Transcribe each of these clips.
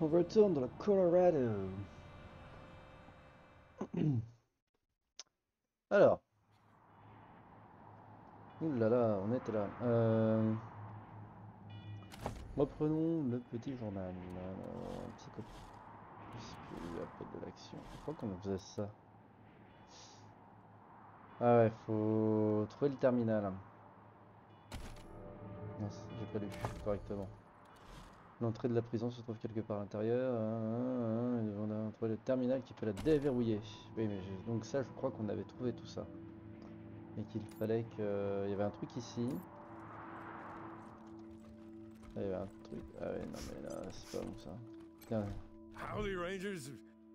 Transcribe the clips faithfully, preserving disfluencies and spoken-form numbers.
On retourne dans le Colorado. Alors, ouh là là, on était là. Euh, reprenons le petit journal. Alors, psycho... appel de l'action. Pourquoi qu'on faisait ça? Ah ouais, faut trouver le terminal. Non, j'ai pas lu correctement. L'entrée de la prison se trouve quelque part à l'intérieur. On a trouvé le terminal qui peut la déverrouiller. Oui, mais donc ça, je crois qu'on avait trouvé tout ça. Et qu'il fallait que... Il y avait un truc ici. Il y avait un truc... Ah ouais, non mais là, c'est pas bon ça. Tiens. Howdy, Rangers.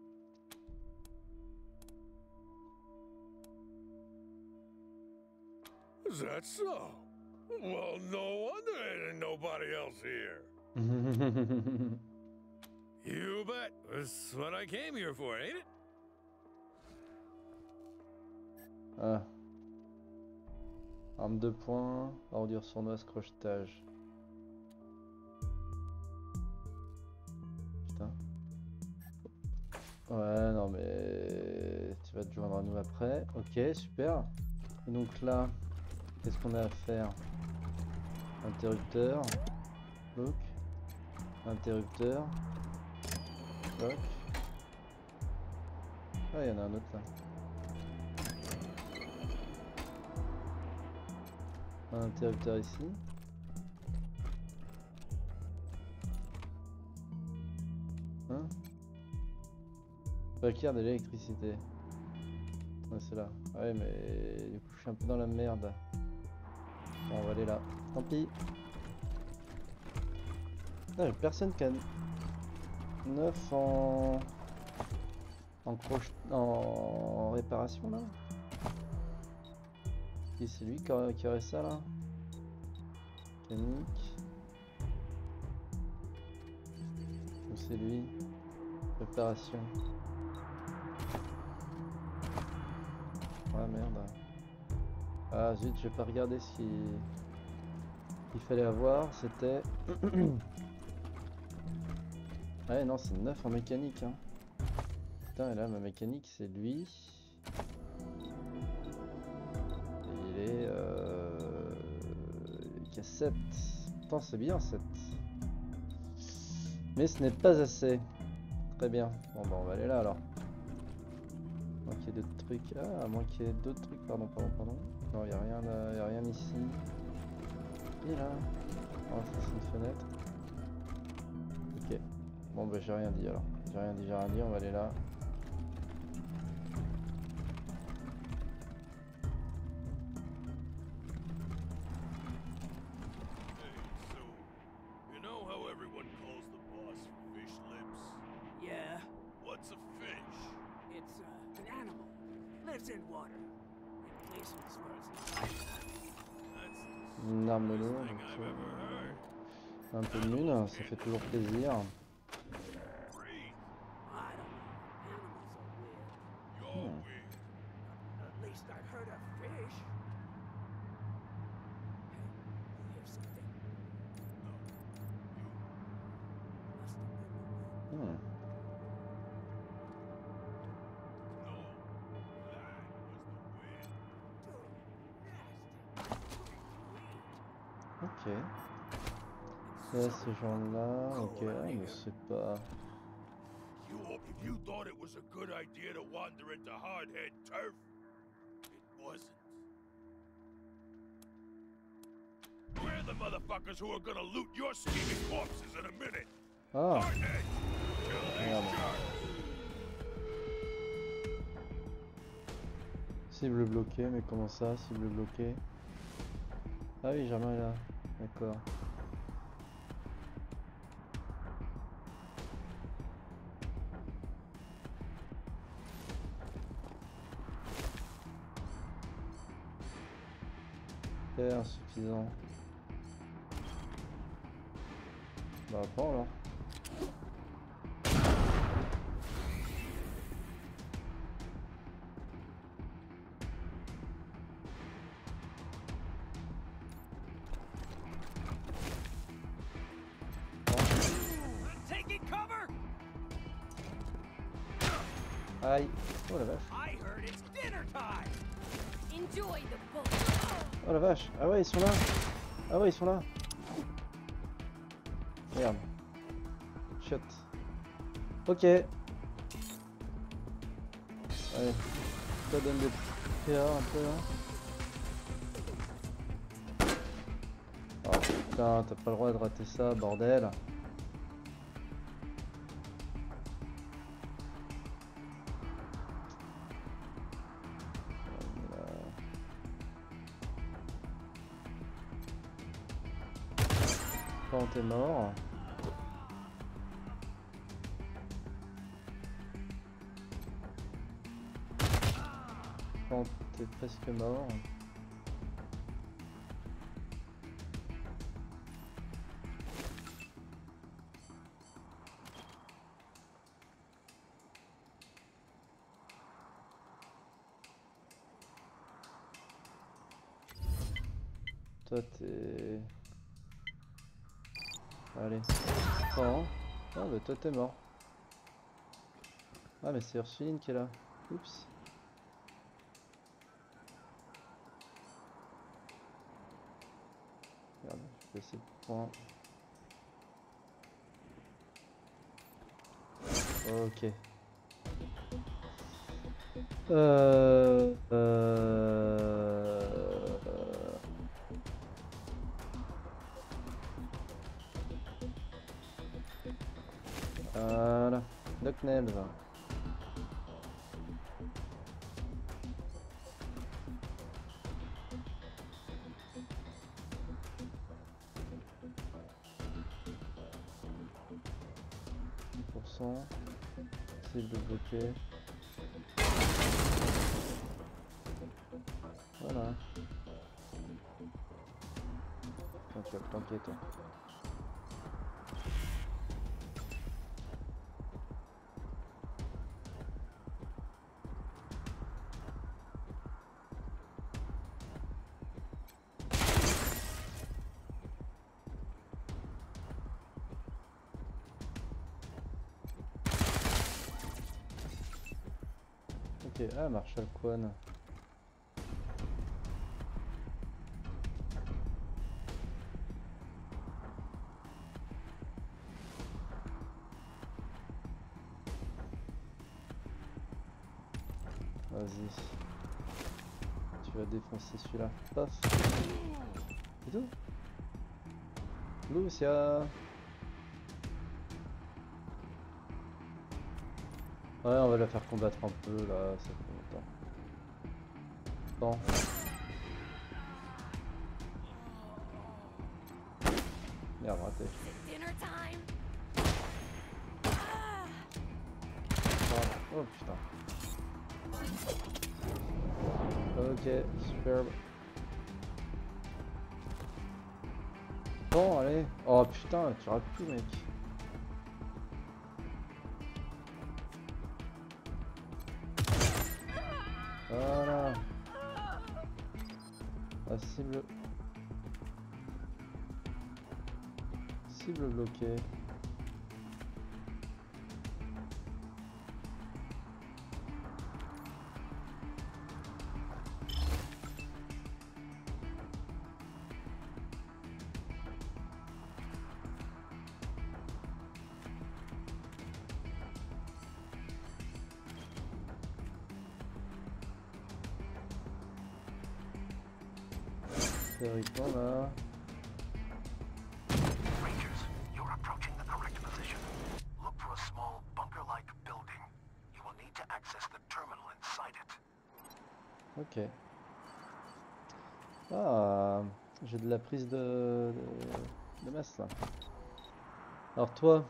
Is that so? Well, no wonder there ain't nobody else here. You bet. That's what I came here for, ain't it? Ah. Arme de poing, ordure sournoise, crochetage. Putain. Ouais, non mais... Tu vas te joindre à nous après. Ok, super. Et donc là, qu'est-ce qu'on a à faire? Interrupteur. Bloc. Interrupteur. Bloc. Ah, il y en a un autre là. Un interrupteur ici. Hein? Requiert de l'électricité. Ouais, c'est là. Ouais, mais du coup, je suis un peu dans la merde. Bon, on va aller là. Tant pis. Ah, j'ai personne qui a neuf en... En croche... En réparation là. Et c'est lui qui aurait, qui aurait ça là. Mécanique. Ou c'est lui. Réparation. Ah merde. Ah zut, j'ai pas regardé ce qu'il qu'il fallait avoir. C'était... Ouais non, c'est neuf en mécanique hein. Putain, et là ma mécanique c'est lui. Et il est... Euh... Il y a sept. Pourtant c'est bien sept. Mais ce n'est pas assez. Très bien. Bon bah on va aller là alors. À moins qu'il y ait d'autres trucs. Ah, à moins qu'il y ait d'autres trucs. Pardon, pardon, pardon. Non, il n'y a rien là. Il a rien ici. Et là. Oh, ça c'est une fenêtre. Ok. Bon bah j'ai rien dit alors. J'ai rien dit, j'ai rien dit. On va aller là. Une arme lourde, donc, euh, un peu de mine, ça fait toujours plaisir. Hmm. Hmm. Ok. Là, ces gens-là, ok, ah, mais c'est pas... If you thought it was a good idea to wander into Hardhead turf, it wasn't. We're the motherfuckers who are gonna loot your scheming corpses in a minute. Ah. Hardhead, cible bloquée, mais comment ça, cible bloquée? Ah oui, Germain est là, d'accord. C'est insuffisant. Bah prends alors. Aïe. Oh la vache. I heard it's dinner time. Enjoy the book. Oh la vache. Ah ouais, ils sont là. Ah ouais, ils sont là. Merde. Shot. Ok. Allez. Ça donne des P A un peu là. Oh putain, t'as pas le droit de rater ça, bordel. Quand t'es mort. Quand t'es presque mort. Toi t'es... Allez. Oh, ah bah toi t'es mort. Ah mais c'est Ursuline qui est là. Oups. Merde, je vais essayer de prendre. Ok. Euh... Euh... Voilà. Ducknail va. dix pour cent. Cible bloquée. Voilà. Attends, tu vas te planquer toi. Ok, ah Marshall Kwan. Vas-y. Tu vas défoncer celui-là. Paf. C'est tout. Lucia. Ouais, on va la faire combattre un peu là, ça fait longtemps. Bon. Merde, raté. Dinner time. Oh, oh putain. Ok, superbe. Bon, allez. Oh putain, tu rates tout, mec. Voilà. La cible. Cible bloquée. Théoriquement là. Rangers, you're approaching the correct position. Look for a small bunker-like building. You will need to access the terminal inside it. Ok. Ah, j'ai de la prise de, de, de masse là. Alors toi.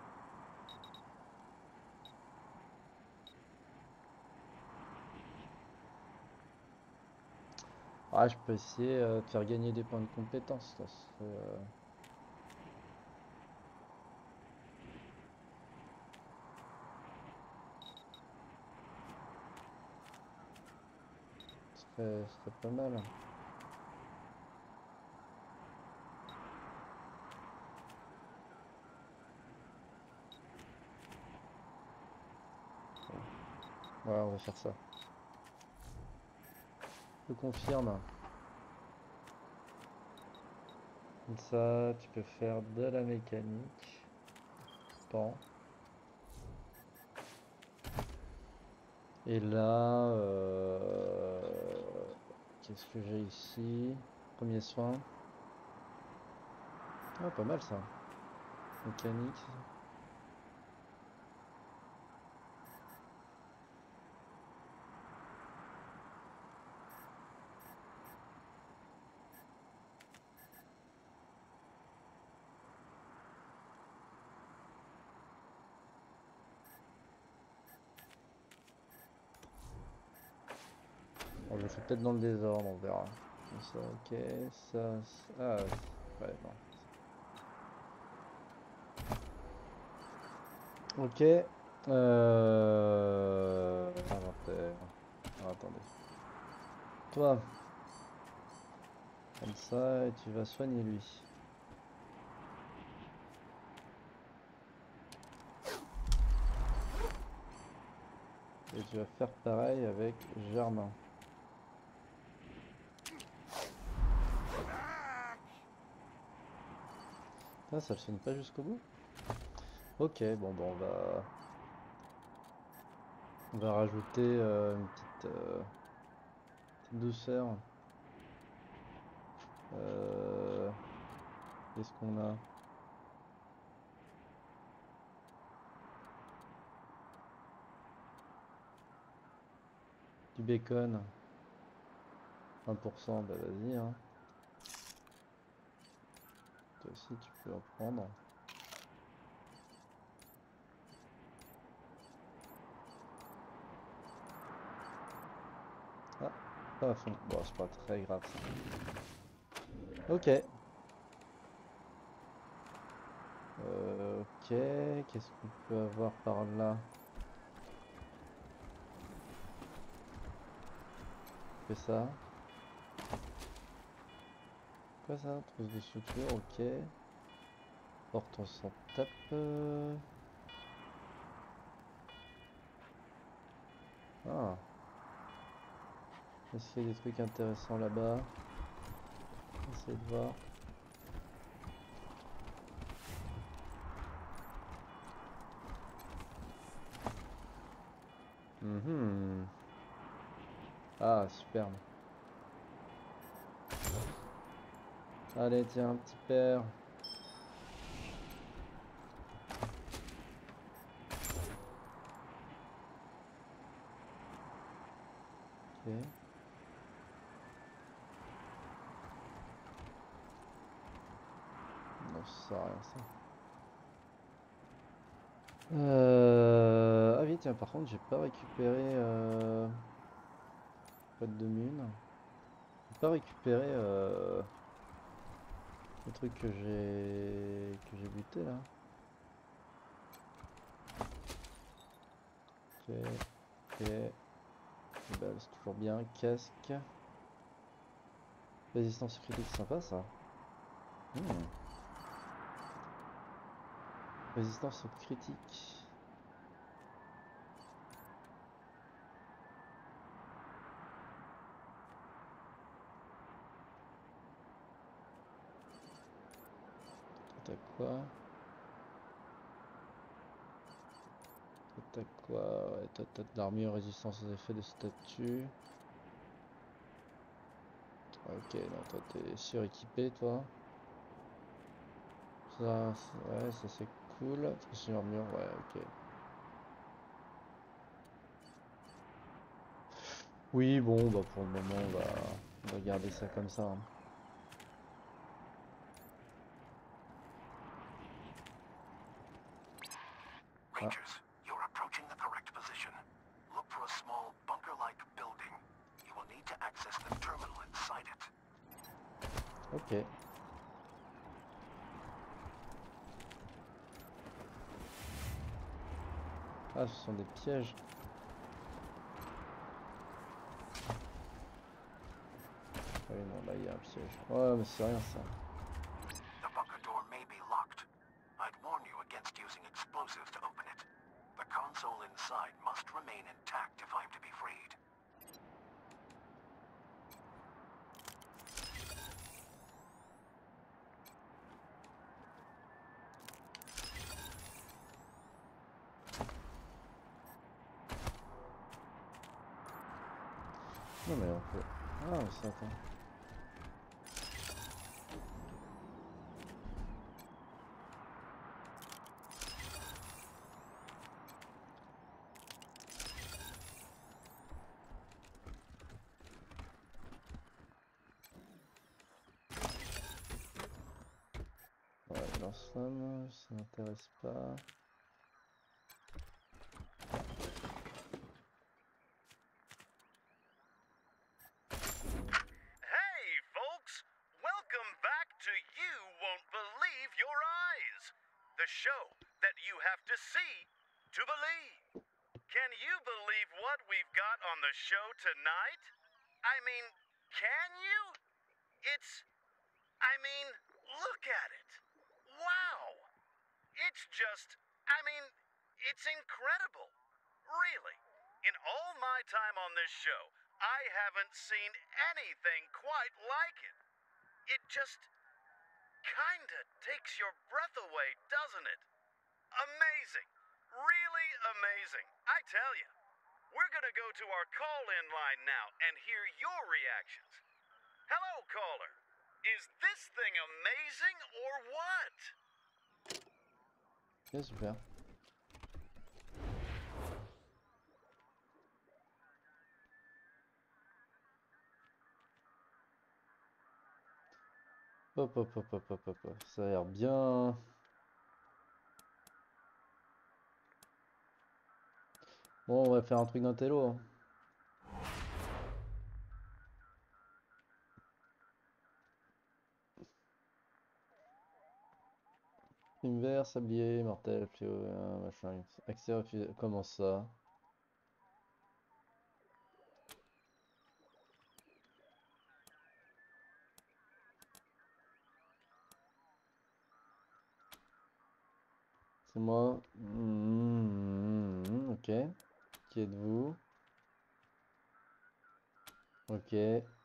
Ah, je peux essayer euh, de faire gagner des points de compétence. Ça serait, euh... ce serait, ce serait pas mal. Ouais, on va faire ça. Je confirme. Comme ça, tu peux faire de la mécanique. Pan. Et là, euh... qu'est-ce que j'ai ici? Premier soin. Ah, pas mal ça. Mécanique. Bon, je le fais peut-être dans le désordre, on verra. Comme ça, ok, ça, ça... Ah, ouais, non. Ok. Euh... Inventaire. Ah, attendez. Toi. Comme ça, et tu vas soigner lui. Et tu vas faire pareil avec Germain. Ah, ça le soigne pas jusqu'au bout? Ok, bon, bon, on va... On va rajouter euh, une petite, euh, petite douceur. Euh... Qu'est-ce qu'on a? Du bacon. un pour cent, bah vas-y, hein. Toi aussi, tu peux en prendre. Ah, pas à fond. Bon, c'est pas très grave ça. Ok. Euh, ok, qu'est-ce qu'on peut avoir par là? Fais ça. Quoi ça? Trousse de suture, ok. Porte on s'en tape. euh. Ah. Est-ce qu'il y a des trucs intéressants là-bas? Essayez de voir. Mhm. Ah, superbe. Allez, tiens, un petit père. Ok. Non, ça sert à rien ça. Euh... Ah oui, tiens, par contre, j'ai pas récupéré... Euh... Pote de mine. J'ai pas récupéré... Euh... Le truc que j'ai... Que j'ai buté, là. Ok. Ok. Bah, c'est toujours bien. Casque. Résistance critique, sympa, ça. Hmm. Résistance critique. T'as quoi? T'as quoi? Ouais, t'as t'as de l'armure, résistance aux effets de statut. Ok, non, toi t'es suréquipé, toi. Ça, c'est- ouais, ça c'est cool. Transmission armure, ouais, ok. Oui, bon, bah pour le moment, on va, on va garder ça comme ça, hein. Ah, Rangers, you're approaching the correct position. Look for a small bunker-like building. You will need to access the terminal inside it. ok. Ah, ce sont des pièges. Ah oui, non, là il y a un piège. Ouais, mais c'est rien ça. The bunker door may be locked. I'd warn you against using explosives to open it. The console inside must remain intact if I'm to be freed. Non mais on peut... Ah mais ça attends. Ouais, lance-flamme, ça m'intéresse pas. Hey, folks! Welcome back to You Won't Believe Your Eyes, the show that you have to see to believe. Can you believe what we've got on the show tonight? I mean, can you? It's, I mean, look at it. Wow! It's just, I mean, it's incredible. Really. In all my time on this show, I haven't seen anything quite like it. It just kinda takes your breath away, doesn't it? Amazing. Really amazing. I tell you. We're gonna go to our call-in line now and hear your reactions. Hello, caller. Is this thing amazing or what? Ok, super. Hop hop hop hop hop hop hop. Ça a l'air bien. Bon, on va faire un truc d'intello. Hein. Prime vert, sablier, mortel, fléau, euh, machin. Accès refusé. Comment ça? C'est moi. Mmh, ok. Qui êtes-vous? Ok.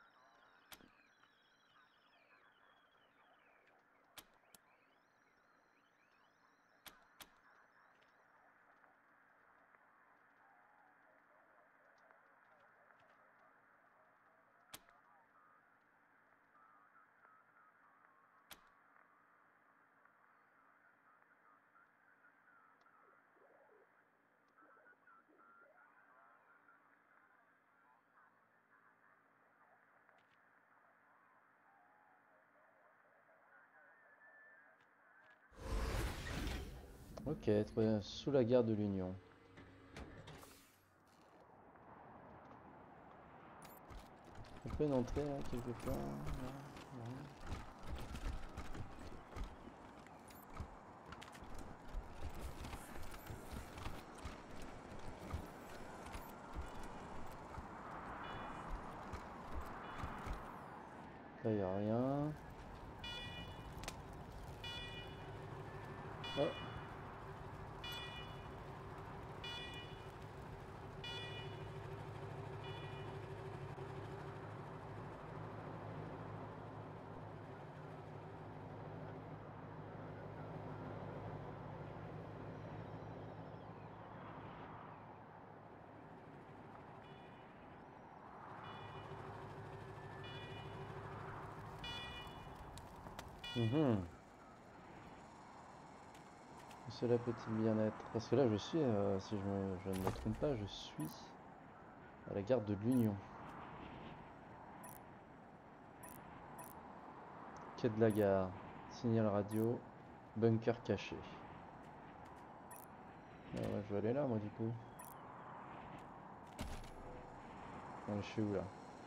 Ok, très bien. Sous la gare de l'Union. On peut une entrée là, quelque part? Non, non. Là, y a rien. Oh. Mhm. Cela peut-il bien être? Parce que là, je suis, euh, si je, me, je ne me trompe pas, je suis à la gare de l'Union. Quai de la gare, signal radio, bunker caché. Ah ouais, je vais aller là, moi, du coup. Non, je suis où là?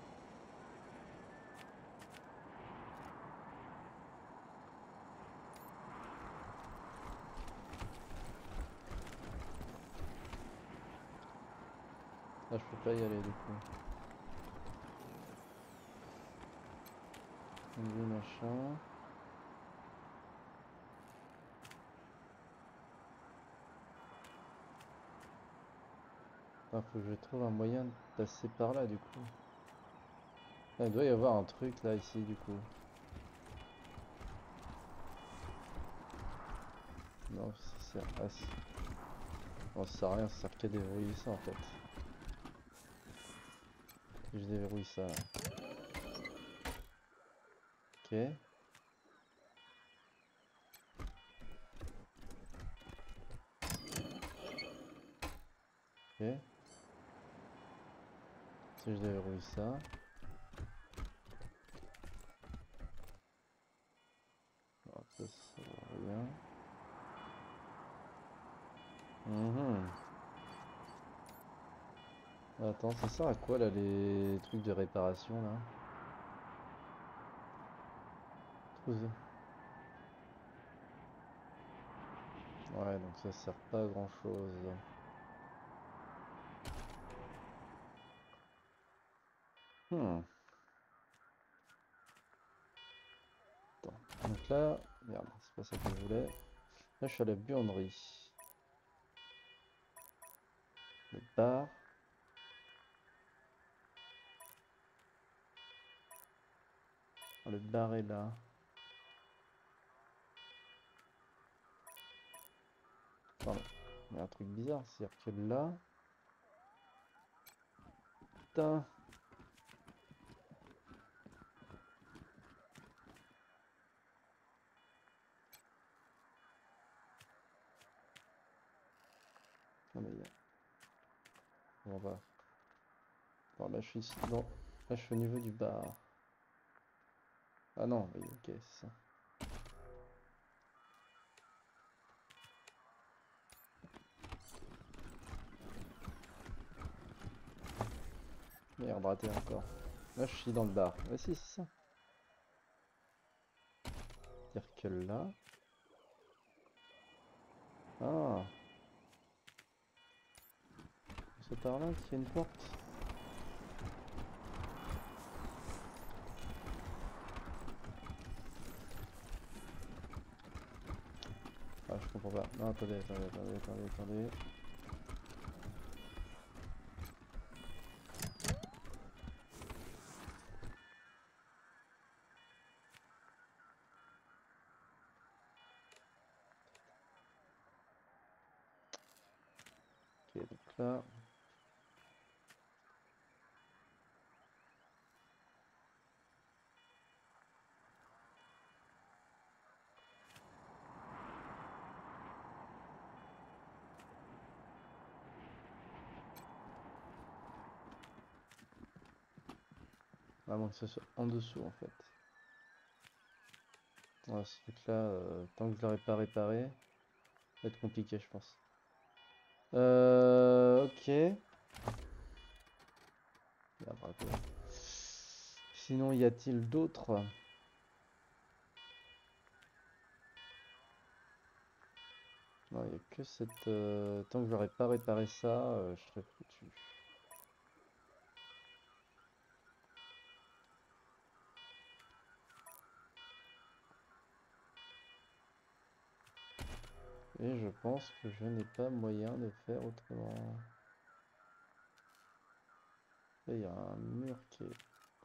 Ah, je peux pas y aller du coup. Enlever machin. Ah, faut que je trouve un moyen de passer par là du coup. Ah, il doit y avoir un truc là ici du coup. Non, ça sert à... Non, ça sert à rien, ça sert qu'à déverrouiller ça en fait. Je déverrouille ça là. Ok. Ok. Si je déverrouille ça. Alors, ça sert à rien. Mhm. Attends, ça sert à quoi là les trucs de réparation là? Trouve- Ouais, donc ça sert pas à grand chose. Hmm. Attends. Donc là, merde, c'est pas ça que je voulais. Là, je suis à la buanderie. Le bar. Le bar est là. Pardon. Il y a un truc bizarre, c'est-à-dire que là. Putain. Non mais il y a... On va. Non, là je suis ici. Non. Là je suis au niveau du bar. Ah non, oui, ok, c'est ça. Merde, raté encore. Là je suis dans le bar. Ah si, c'est ça. C'est-à-dire que là. Ah. C'est par là qu'il y a une porte. Ah, je comprends pas. Non, attendez, attendez, attendez, attendez, attendez. Ok, donc là. À moins que ce soit en dessous en fait. Ouais, ce truc là, euh, tant que je l'aurais pas réparé, ça va être compliqué je pense. Euh, ok. Merde, raté. Sinon, y a-t-il d'autres? Non, il n'y a que cette... euh, Tant que j'aurais pas réparé ça, euh, je serais foutu. Et je pense que je n'ai pas moyen de faire autrement. Là, il y a un mur qui est...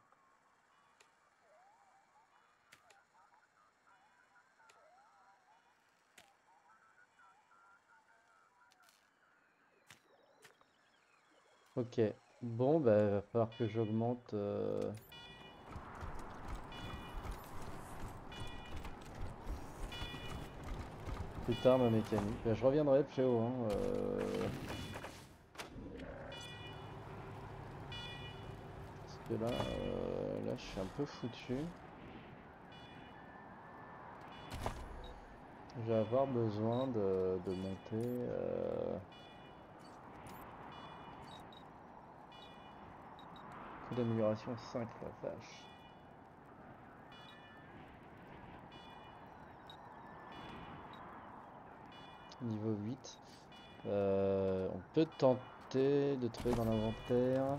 Ok. Bon, bah, il va falloir que j'augmente... euh, plus tard ma mécanique. Bah, je reviendrai plus haut, hein, euh, parce que là, euh, là, je suis un peu foutu. Je vais avoir besoin de, de monter... Euh... Coût d'amélioration cinq, la vache. Niveau huit. Euh, on peut tenter de trouver dans l'inventaire.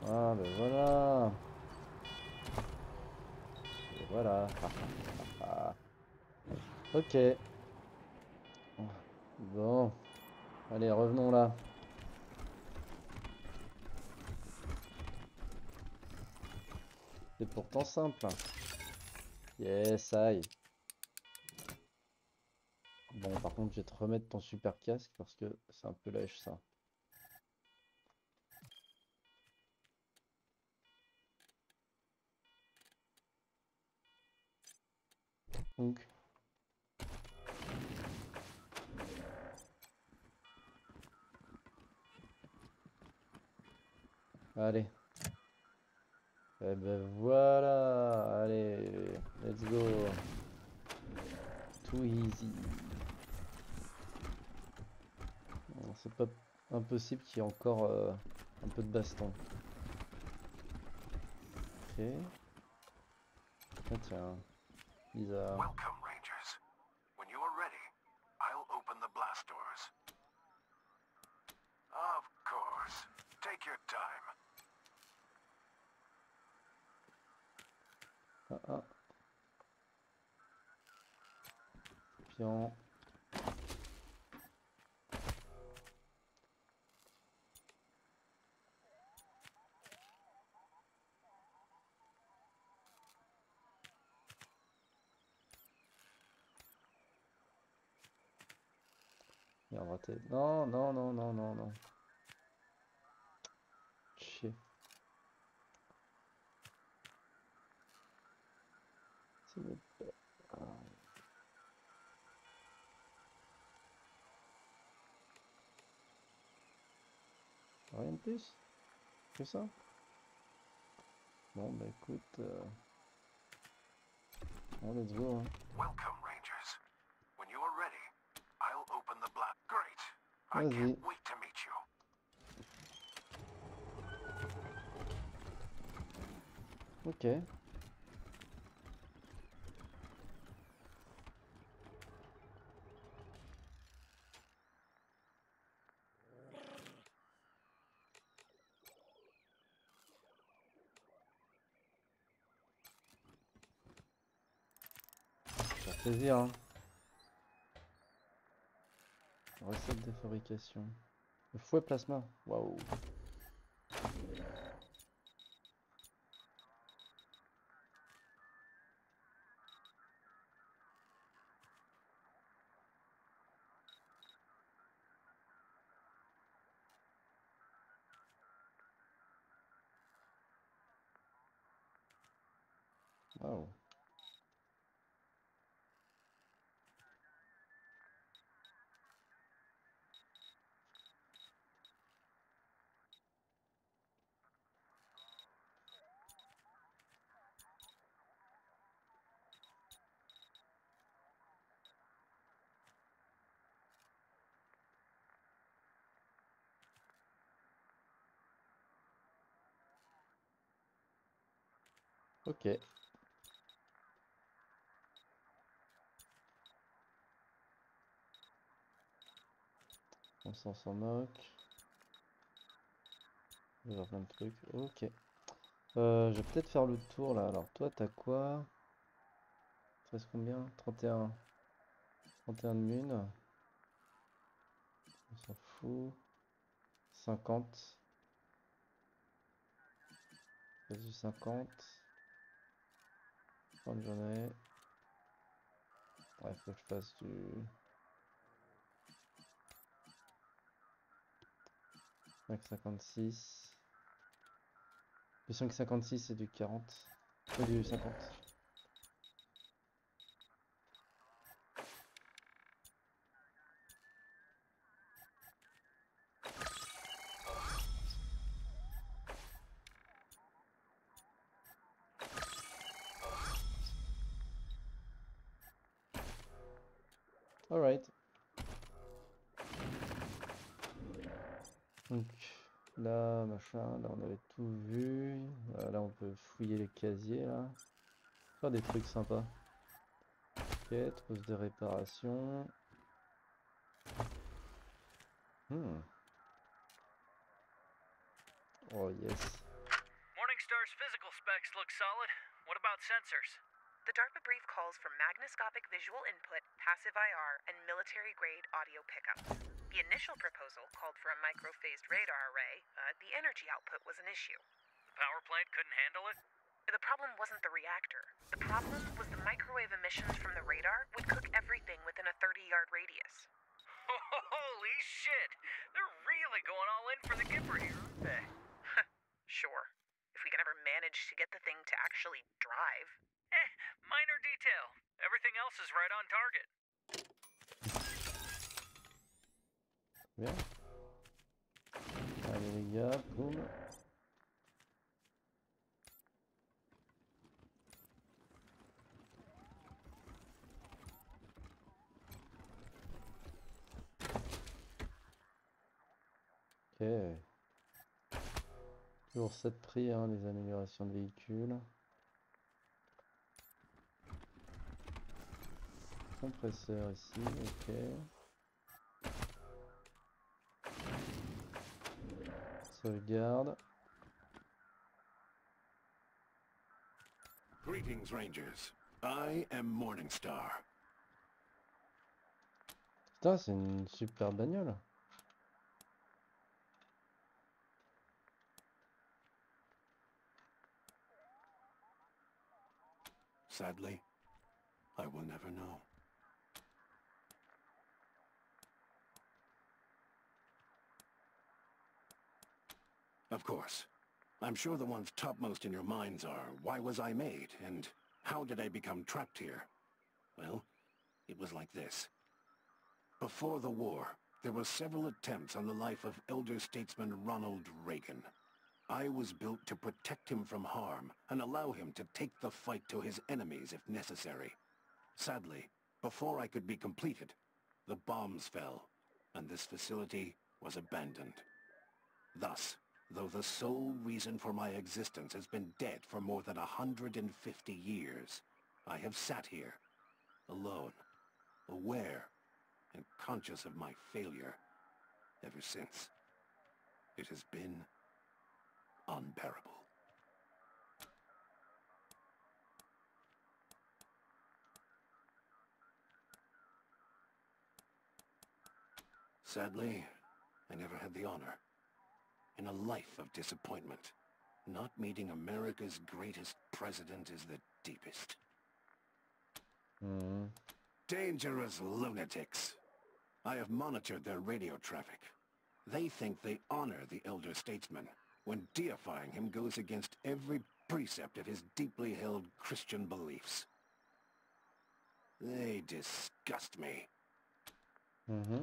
Ah ben voilà. Et voilà. Ok. Bon. Allez, revenons là. C'est pourtant simple. Yes, aïe. Bon, par contre, je vais te remettre ton super casque parce que c'est un peu lèche ça. Donc. Allez. Et ben voilà. Allez, let's go. Too easy. C'est pas impossible qu'il y ait encore euh, un peu de baston. Ok. Ah tiens, bizarre. Welcome, Rangers. When you are ready, I'll open the blast doors. Of course. Take your time. Ah ah. Pion. Merde, raté. Non, non, non, non, non, non. Chier. C'est le... Ah. Rien de plus que ça. Bon bah écoute, euh... bon, let's go. Hein. Welcome, Rangers. When you are ready, I'll open the blast. Great. I Vas-y. can't wait to meet you. Ok. Ça fait plaisir, hein. Recette de fabrication. Le fouet plasma. Waouh. Waouh. Ok. On s'en s'en moque. Il va y avoir plein de trucs. Ok. Euh, je vais peut-être faire le tour là. Alors toi t'as quoi? Tu restes combien? trente et un. trente et un de mine. On s'en fout. cinquante. Vas-y cinquante. trente j'en ai. Ouais, faut que je fasse du... cinq cinquante-six. Le cinq cinquante-six c'est du quarante. C'est du cinquante. Alright. Donc là, machin, là on avait tout vu. Euh, Là on peut fouiller les casiers là. Faire des trucs sympas. Ok, trousse de réparation. Hmm. Oh yes. Morningstar's physical specs look solid. What about sensors? The DARPA brief calls for magnoscopic visual input, passive I R, and military-grade audio pickups. The initial proposal called for a microphased radar array. Uh, the energy output was an issue. The power plant couldn't handle it? The problem wasn't the reactor. The problem was the microwave emissions from the radar would cook everything within a thirty-yard radius. Holy shit! They're really going all in for the Gipper here, aren't they? Sure. If we can ever manage to get the thing to actually drive. Eh, minor detail. Everything else is right on target. Bien. Allez les gars, boum. Ok. Toujours sept prix, hein, les améliorations de véhicules. Compresseur ici, ok. Sauvegarde. Greetings, Rangers. I am Morningstar. Putain, c'est une super bagnole. Sadly, I will never know. Of course. I'm sure the ones topmost in your minds are, why was I made, and how did I become trapped here? Well, it was like this. Before the war, there were several attempts on the life of elder statesman Ronald Reagan. I was built to protect him from harm and allow him to take the fight to his enemies if necessary. Sadly, before I could be completed, the bombs fell, and this facility was abandoned. Thus, though the sole reason for my existence has been dead for more than a hundred and fifty years, I have sat here, alone, aware, and conscious of my failure ever since. It has been unbearable. Sadly, I never had the honor. In a life of disappointment, not meeting America's greatest president is the deepest. Hmm. Dangerous lunatics. I have monitored their radio traffic. They think they honor the elder statesman, when deifying him goes against every precept of his deeply held Christian beliefs. They disgust me. Mm-hmm.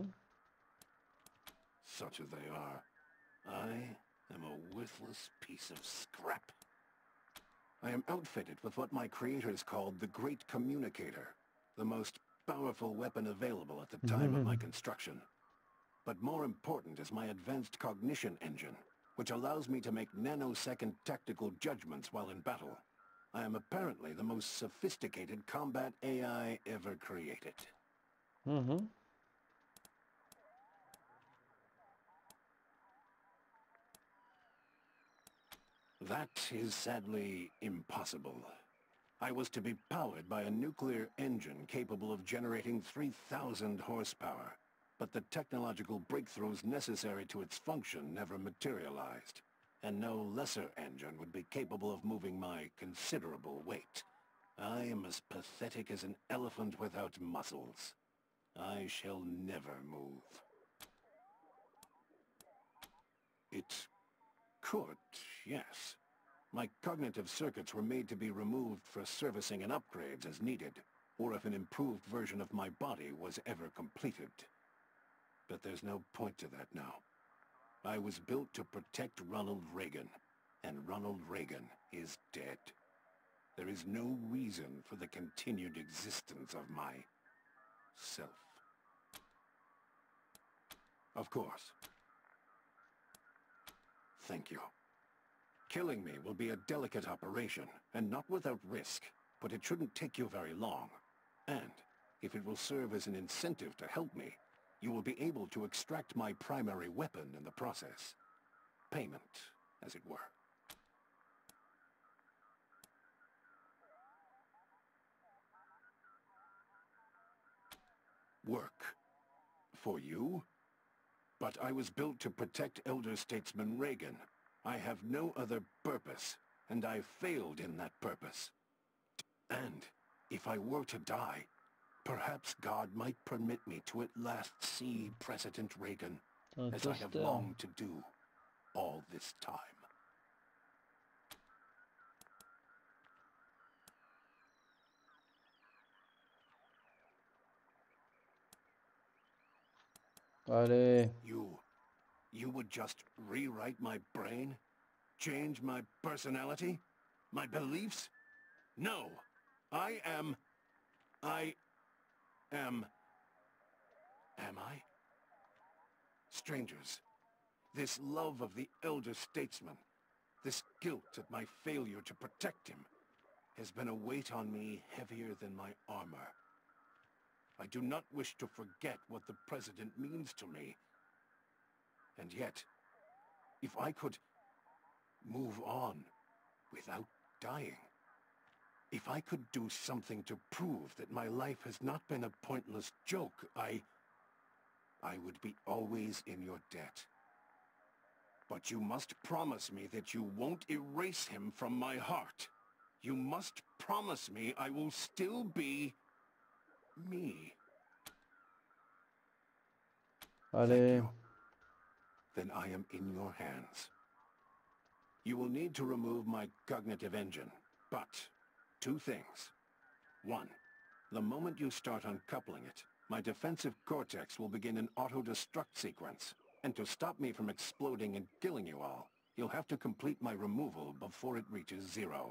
Such as they are, I am a worthless piece of scrap. I am outfitted with what my creators called the Great Communicator, the most powerful weapon available at the time of my construction. But more important is my advanced cognition engine, which allows me to make nanosecond tactical judgments while in battle. I am apparently the most sophisticated combat A I ever created. Mm-hmm. That is sadly impossible. I was to be powered by a nuclear engine capable of generating three thousand horsepower, but the technological breakthroughs necessary to its function never materialized, and no lesser engine would be capable of moving my considerable weight. I am as pathetic as an elephant without muscles. I shall never move. It could, yes. My cognitive circuits were made to be removed for servicing and upgrades as needed, or if an improved version of my body was ever completed. But there's no point to that now. I was built to protect Ronald Reagan, and Ronald Reagan is dead. There is no reason for the continued existence of my self. Of course. Thank you. Killing me will be a delicate operation, and not without risk, but it shouldn't take you very long. And, if it will serve as an incentive to help me, you will be able to extract my primary weapon in the process. Payment, as it were. work. For you? But I was built to protect Elder Statesman Reagan. I have no other purpose, and I failed in that purpose. And if I were to die, perhaps God might permit me to at last see President Reagan, Un as I have toaster. longed to do all this time. Allez. You... you would just rewrite my brain? Change my personality? My beliefs? No! I am... I... am... Am I? Strangers, this love of the elder statesman, this guilt at my failure to protect him, has been a weight on me heavier than my armor. I do not wish to forget what the President means to me. And yet, if I could move on without dying, if I could do something to prove that my life has not been a pointless joke, I... I would be always in your debt. But you must promise me that you won't erase him from my heart. You must promise me I will still be... me. Thank Allez. you. Then I am in your hands. You will need to remove my cognitive engine, but two things. One, the moment you start uncoupling it, my defensive cortex will begin an auto-destruct sequence. And to stop me from exploding and killing you all, you'll have to complete my removal before it reaches zero.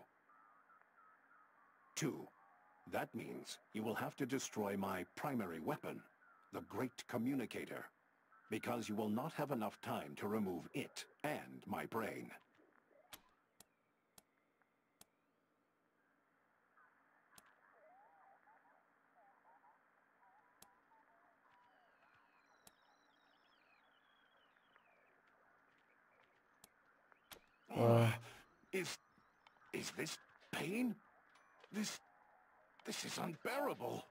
Two, that means you will have to destroy my primary weapon, the Great Communicator, because you will not have enough time to remove it and my brain. Ouais. Is... is this pain? This... this is unbearable.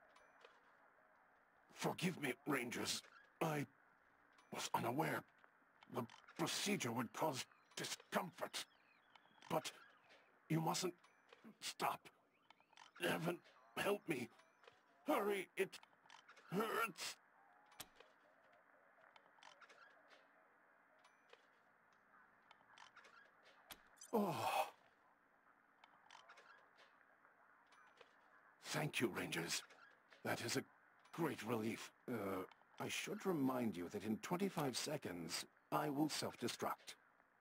Forgive me, Rangers. I was unaware. The procedure would cause discomfort. But you mustn't stop. Heaven, help me. Hurry, it hurts. Oh. Thank you, Rangers. That is a great relief. Uh, I should remind you that in twenty-five seconds, I will self-destruct.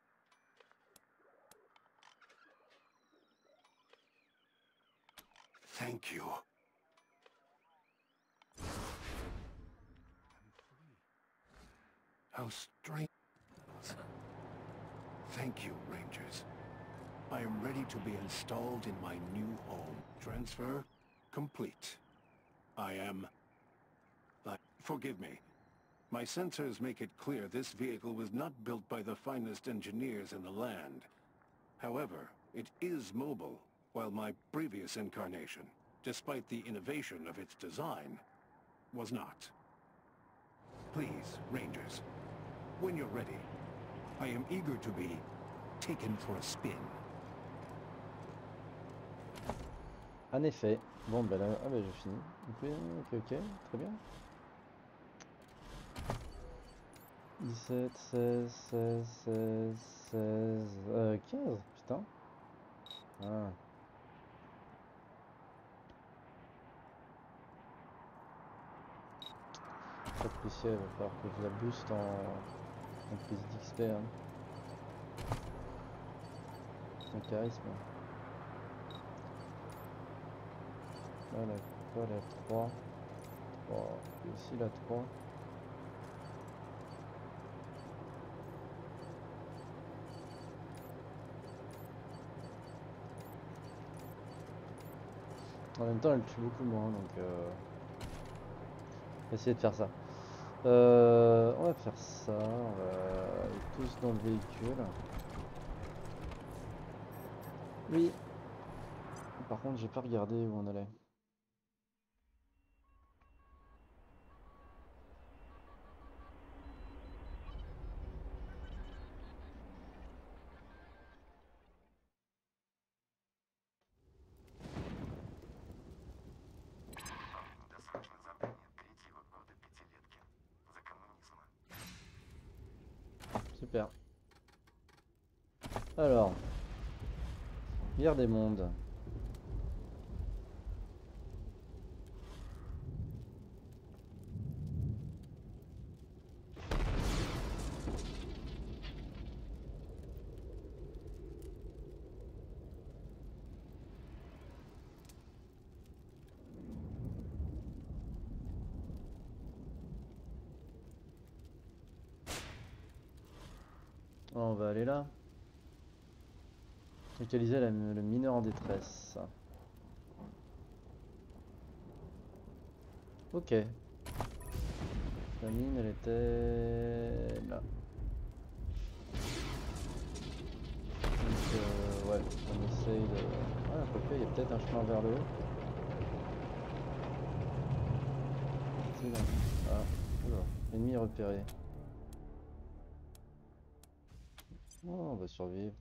Thank you. I'm free. How strange. Thank you, Rangers. I am ready to be installed in my new home. Transfer complete. I am... Uh, forgive me. My sensors make it clear this vehicle was not built by the finest engineers in the land. However, it is mobile, while my previous incarnation, despite the innovation of its design, was not. Please, Rangers, when you're ready, I am eager to be taken for a spin. En effet. Bon, ben là, ah ben j'ai fini. Ok, ok, ok, très bien. dix-sept, seize, seize, seize, seize, euh, quinze, putain. Ah. Patricia, il va falloir que je la booste en, en prise d'X P. Hein. En charisme. Là, la quoi, la trois. trois. Et aussi la trois. En même temps, elle tue beaucoup moins, donc euh... on va essayer de faire ça. Euh, on va faire ça, on va aller tous dans le véhicule. Oui. Par contre, j'ai pas regardé où on allait. Super. Alors, guerre des mondes. On va aller là. Utiliser la- le mineur en détresse. Ok. La mine, elle était là. Donc, euh, ouais, on essaye de... Ah, quoique, il y a peut-être un chemin vers le haut. Sinon. Ah, oula. Ennemi repéré. Oh, on va survivre.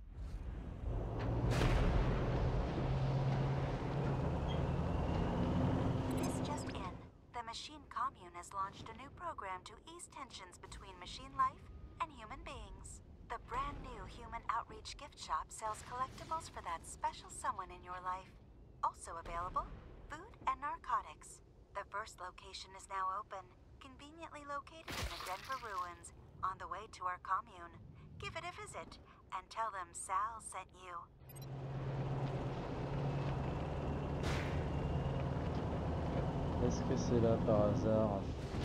This just in. The Machine Commune has launched a new program to ease tensions between machine life and human beings. The brand new Human Outreach gift shop sells collectibles for that special someone in your life. Also available, food and narcotics. The first location is now open, conveniently located in the Denver ruins, on the way to our commune. Give it a visit and tell them Sal sent you. Est-ce que c'est là par hasard?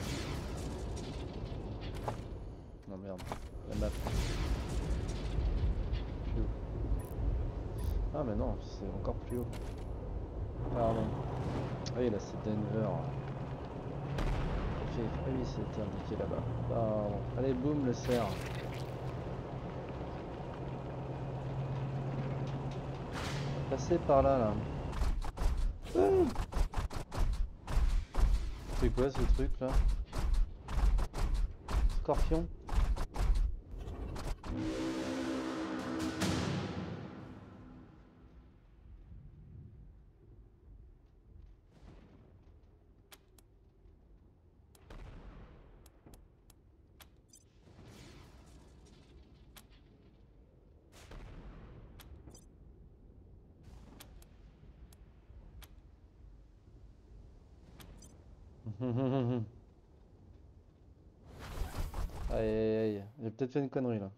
Non merde, la map. Plus haut. Ah mais non, c'est encore plus haut. Pardon. Ah oui là c'est Denver. Ok, ah oui c'était indiqué là-bas. Pardon. Allez boum le cerf. Passer par là là. Ah, c'est quoi ce truc là? Scorpion? Aïe aïe aïe, j'ai peut-être fait une connerie là.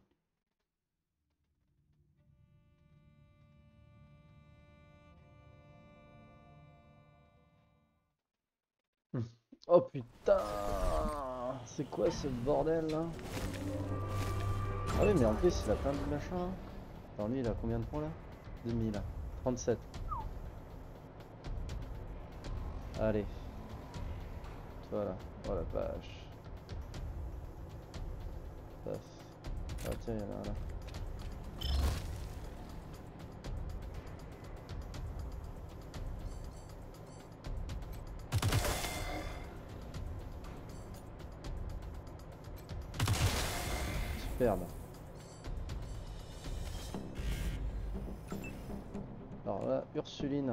Oh putain, c'est quoi ce bordel là? Ah oui mais en plus il a plein de machins là. Attends lui il a combien de points là? deux mille, trente-sept. Allez. Voilà, oh la vache. Paf. Ah tiens il y en a un là. Superbe. Alors là, Ursuline.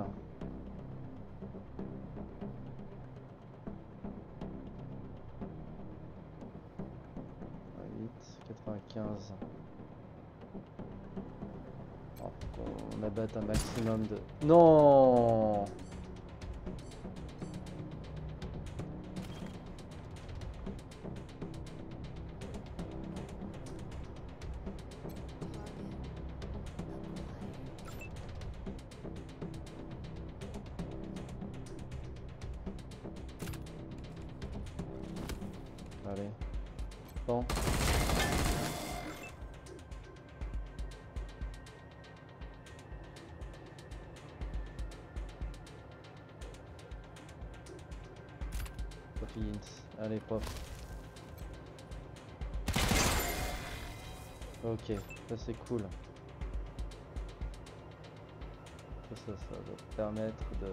huit, quatre-vingt-quinze. Oh, faut qu'on abatte un maximum de... Non! Allez. Bon. Allez, pop. Ok, ça c'est cool. Ça, ça, ça va permettre de...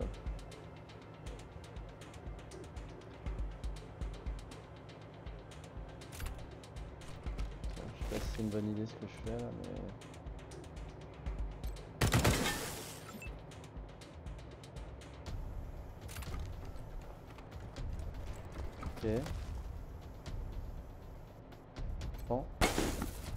Bon, je sais pas si c'est une bonne idée ce que je fais là, mais... Ok. Bon.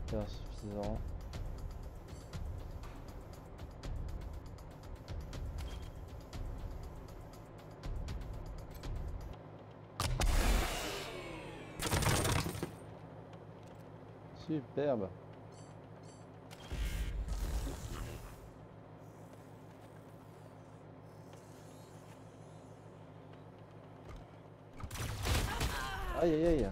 C'est insuffisant. Superbe. Aïe aïe aïe.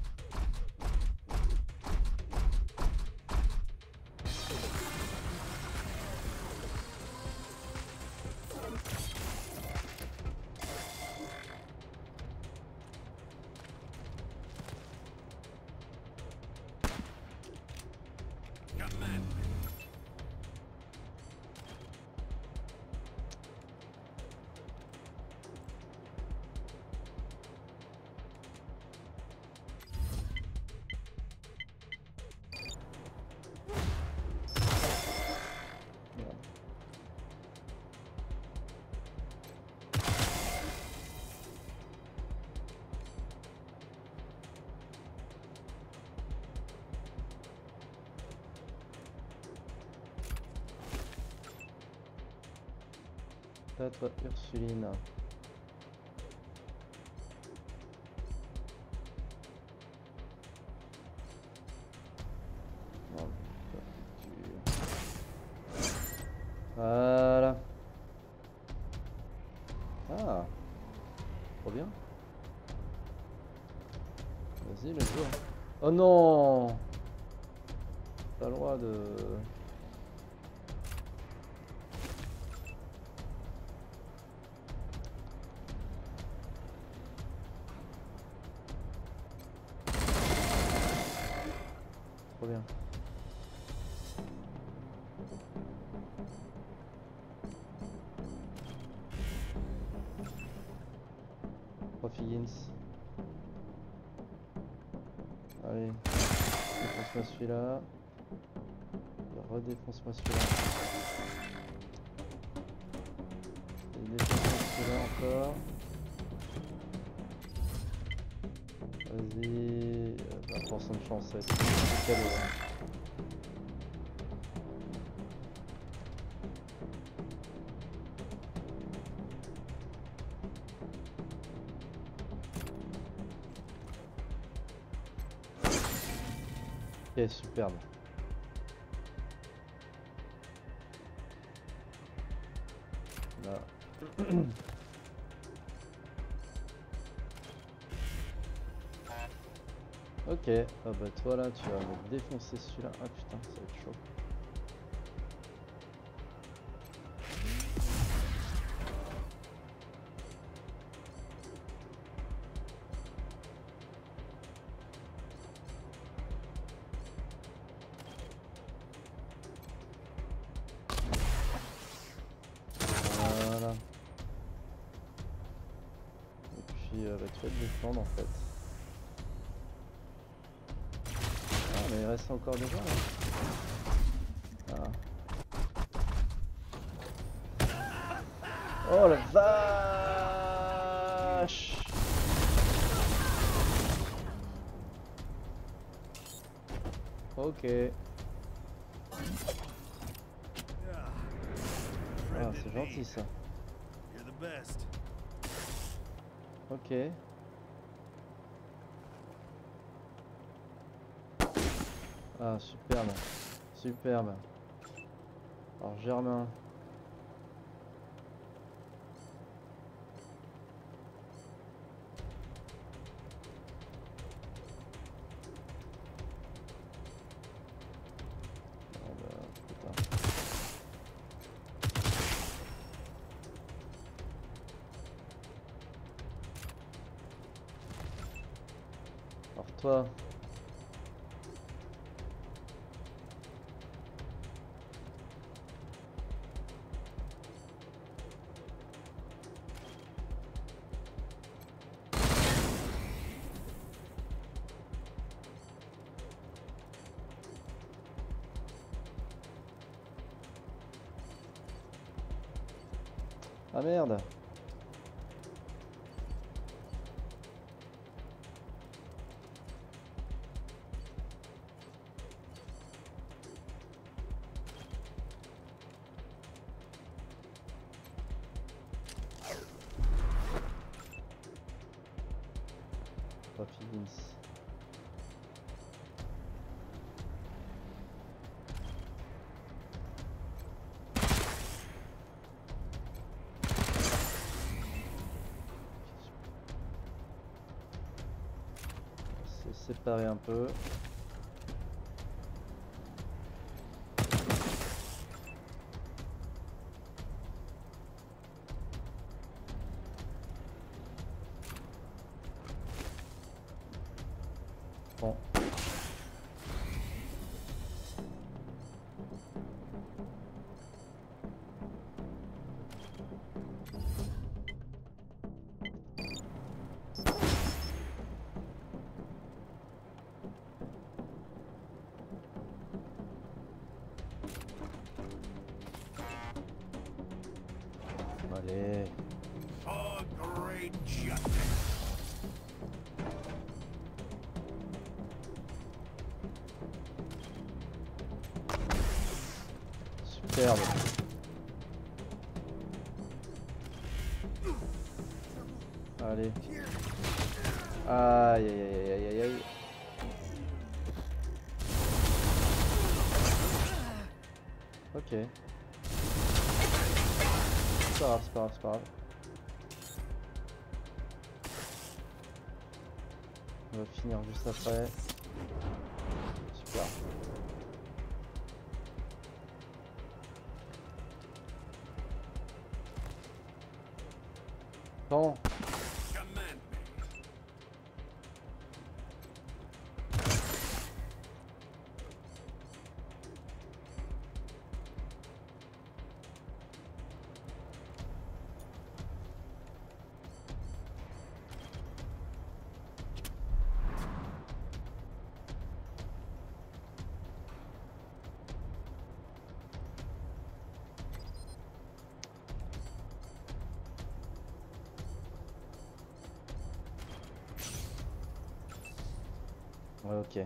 À toi, Ursuline. Non, tu... Voilà. Ah, trop bien. Vas-y, le jour. Oh non, pas le droit de... Trop bien. Profigins. Allez, défonce-moi celui-là. Redéfonce-moi celui-là. Et défonce-moi celui-là encore. Vas-y, vingt pour cent de chance, ça va être cadeau. Hein. Ok, superbe. Là. Ok, ah bah toi là tu vas me défoncer celui-là. Ah putain, ça va être chaud. Voilà. Et puis euh, bah, tu vas te défendre en fait. Mais il reste encore des gens là. Ah. Oh la vache. Ok. Ah, c'est gentil ça. Ok. Ah, superbe. Superbe. Alors, Germain. Oh bah, putain. Alors, toi. Ah merde. Profi Vince. On va se séparer un peu. Bon. Allez. A great jet. Superbe. Allez. Aïe aïe aïe aïe aïe aïe. Ok. C'est pas grave, c'est pas grave, c'est pas grave. On va finir juste après. Super. Bon. Command me. Ouais, ok.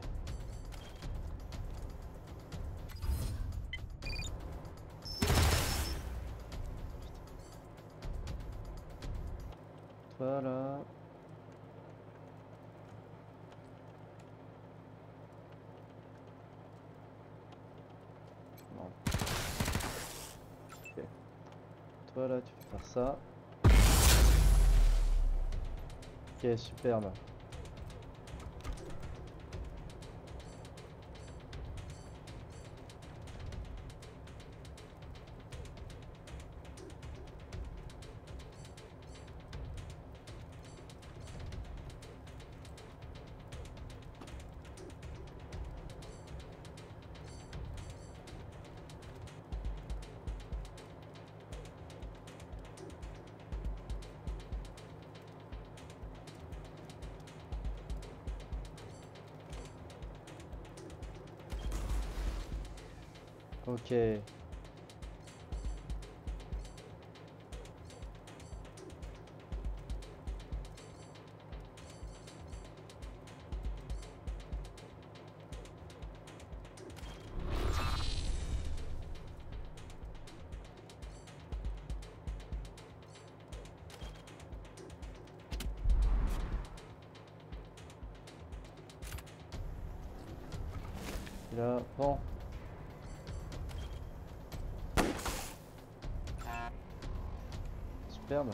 Voilà. Non. Ok. Toi là, tu peux faire ça. Ok, superbe. Ok. Et là, bon. Superbe.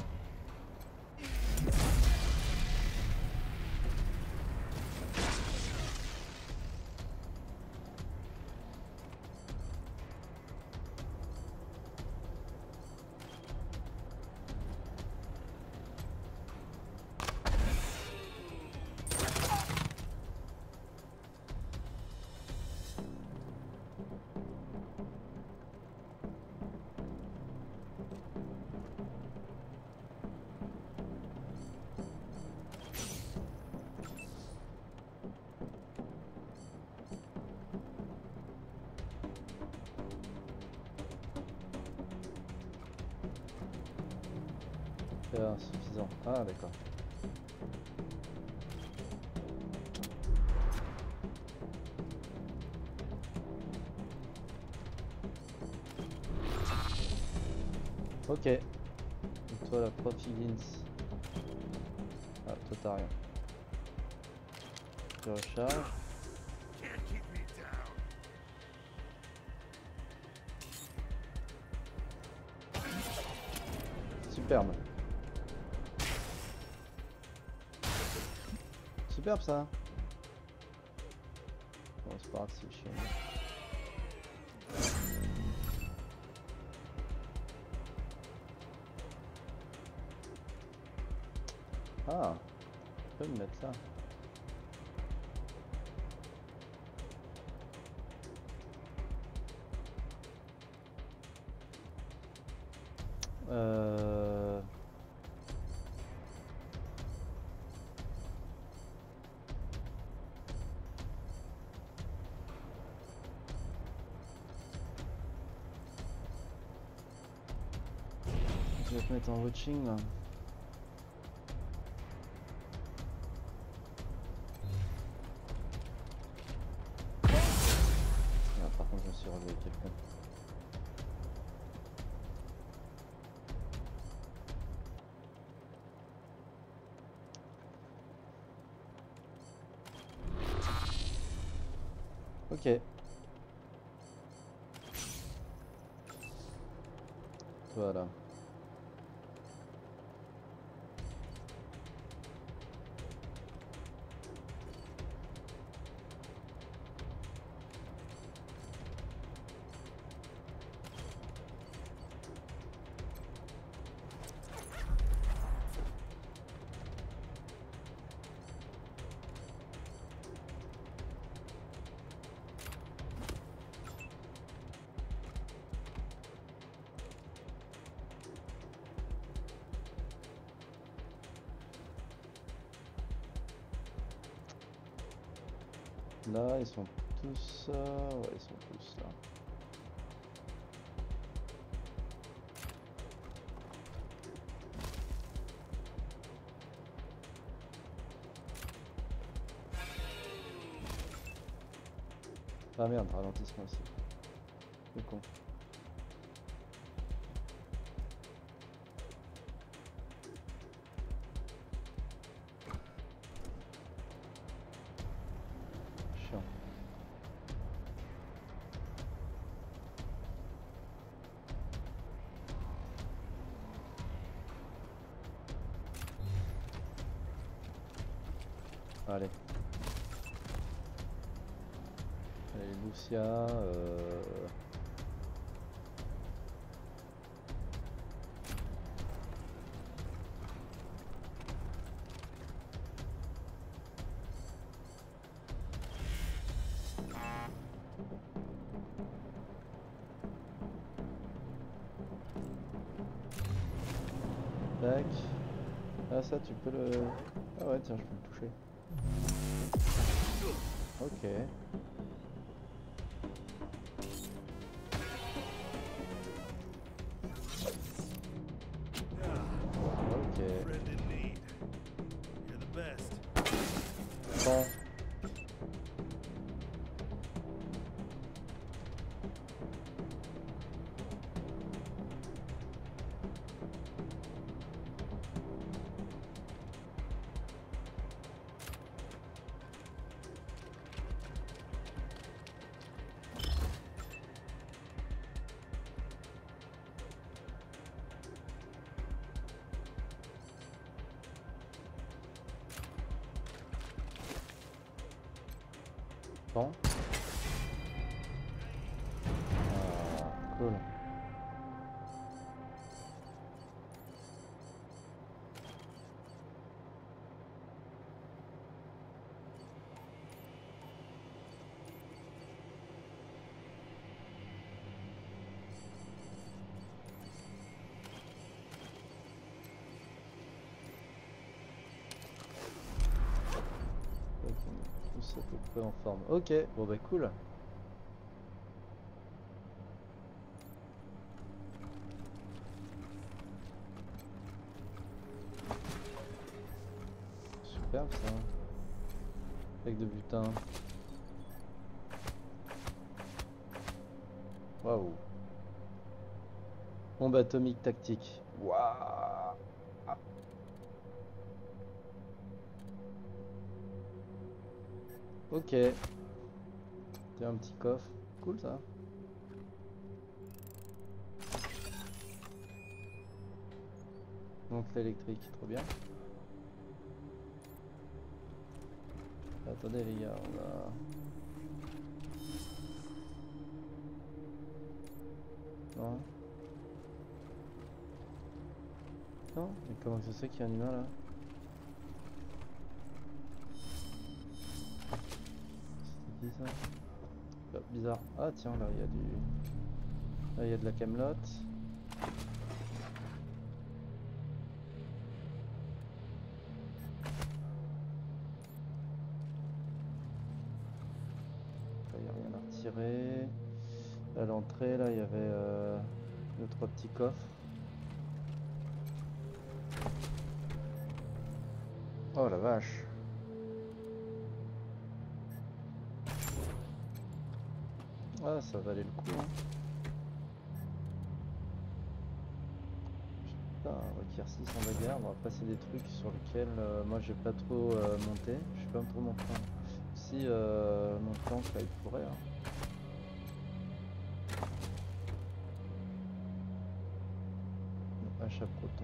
C'est insuffisant. Ah d'accord. Ok. Et toi la Profi Vince. Ah toi t'as rien. Je recharge. Can't keep me down. Superbe. Superbe ça. Bon, c'est pas grave, c'est chiant. Ah, je peux me mettre ça. Euh... Je vais te mettre en watching là. Ah, par contre, je me suis relevé quelqu'un. Ok. Voilà. Là, ils sont tous... Euh... Ouais, ils sont tous là. Ah merde, ralentissement ici. C'est con. Chiant. Allez. Allez, Lucia, euh... tac. Ah ça tu peux le... Ah ouais tiens je peux le toucher. Ok. Ok. Friend in need. You're the best. Bon. Bon. Ah, cool. Tous à peu près en forme. Ok, bon bah cool. Superbe ça. Avec de butin. Waouh. Bombe atomique tactique. Waouh. Ok. C'est un petit coffre. Cool ça. Donc l'électrique, trop bien. Attendez les gars, on va... Non. Non, mais comment ça se fait qu'il y a un humain là? C'est qui ça? Oh, bizarre. Ah tiens, là il y a du... Là il y a de la camelote. Là il n'y a rien à retirer. À l'entrée là il y avait euh, deux trois petits coffres. Oh la vache. Ah ça valait le coup hein. Putain, requiert six en bagarre, on va passer des trucs sur lesquels euh, moi j'ai pas trop euh, monté. Je sais pas trop mon plan. Si euh, mon plan là il pourrait hein. Hache à proton.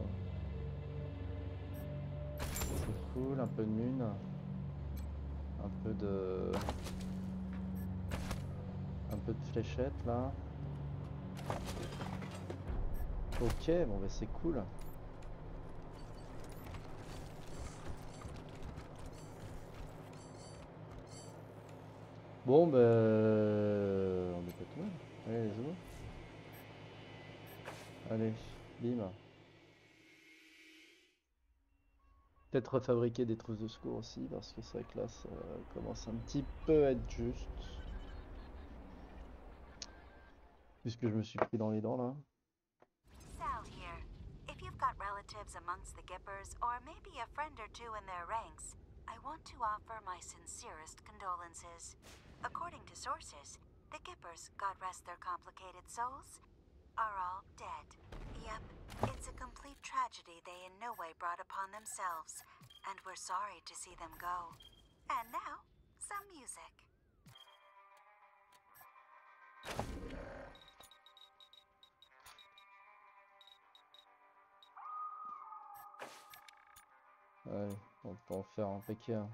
C'est cool, un peu de mune. Un peu de... Un peu de fléchettes là. Ok, bon bah c'est cool. Bon bah... On est pas tout mal. Allez les autres. Allez, bim. Peut-être refabriquer des trousses de secours aussi, parce que c'est vrai que là ça commence un petit peu à être juste. Puisque je me suis pris dans les dents là. Sal here. If you've got relatives amongst the Gippers, or maybe a friend or two in their ranks, I want to offer my sincerest condolences. According to sources, the Gippers, God rest their complicated souls, are all dead. Yep, it's a complete tragedy they in no way brought upon themselves, and we're sorry to see them go. And now, some music. Allez, on peut en faire un paquet. Hein.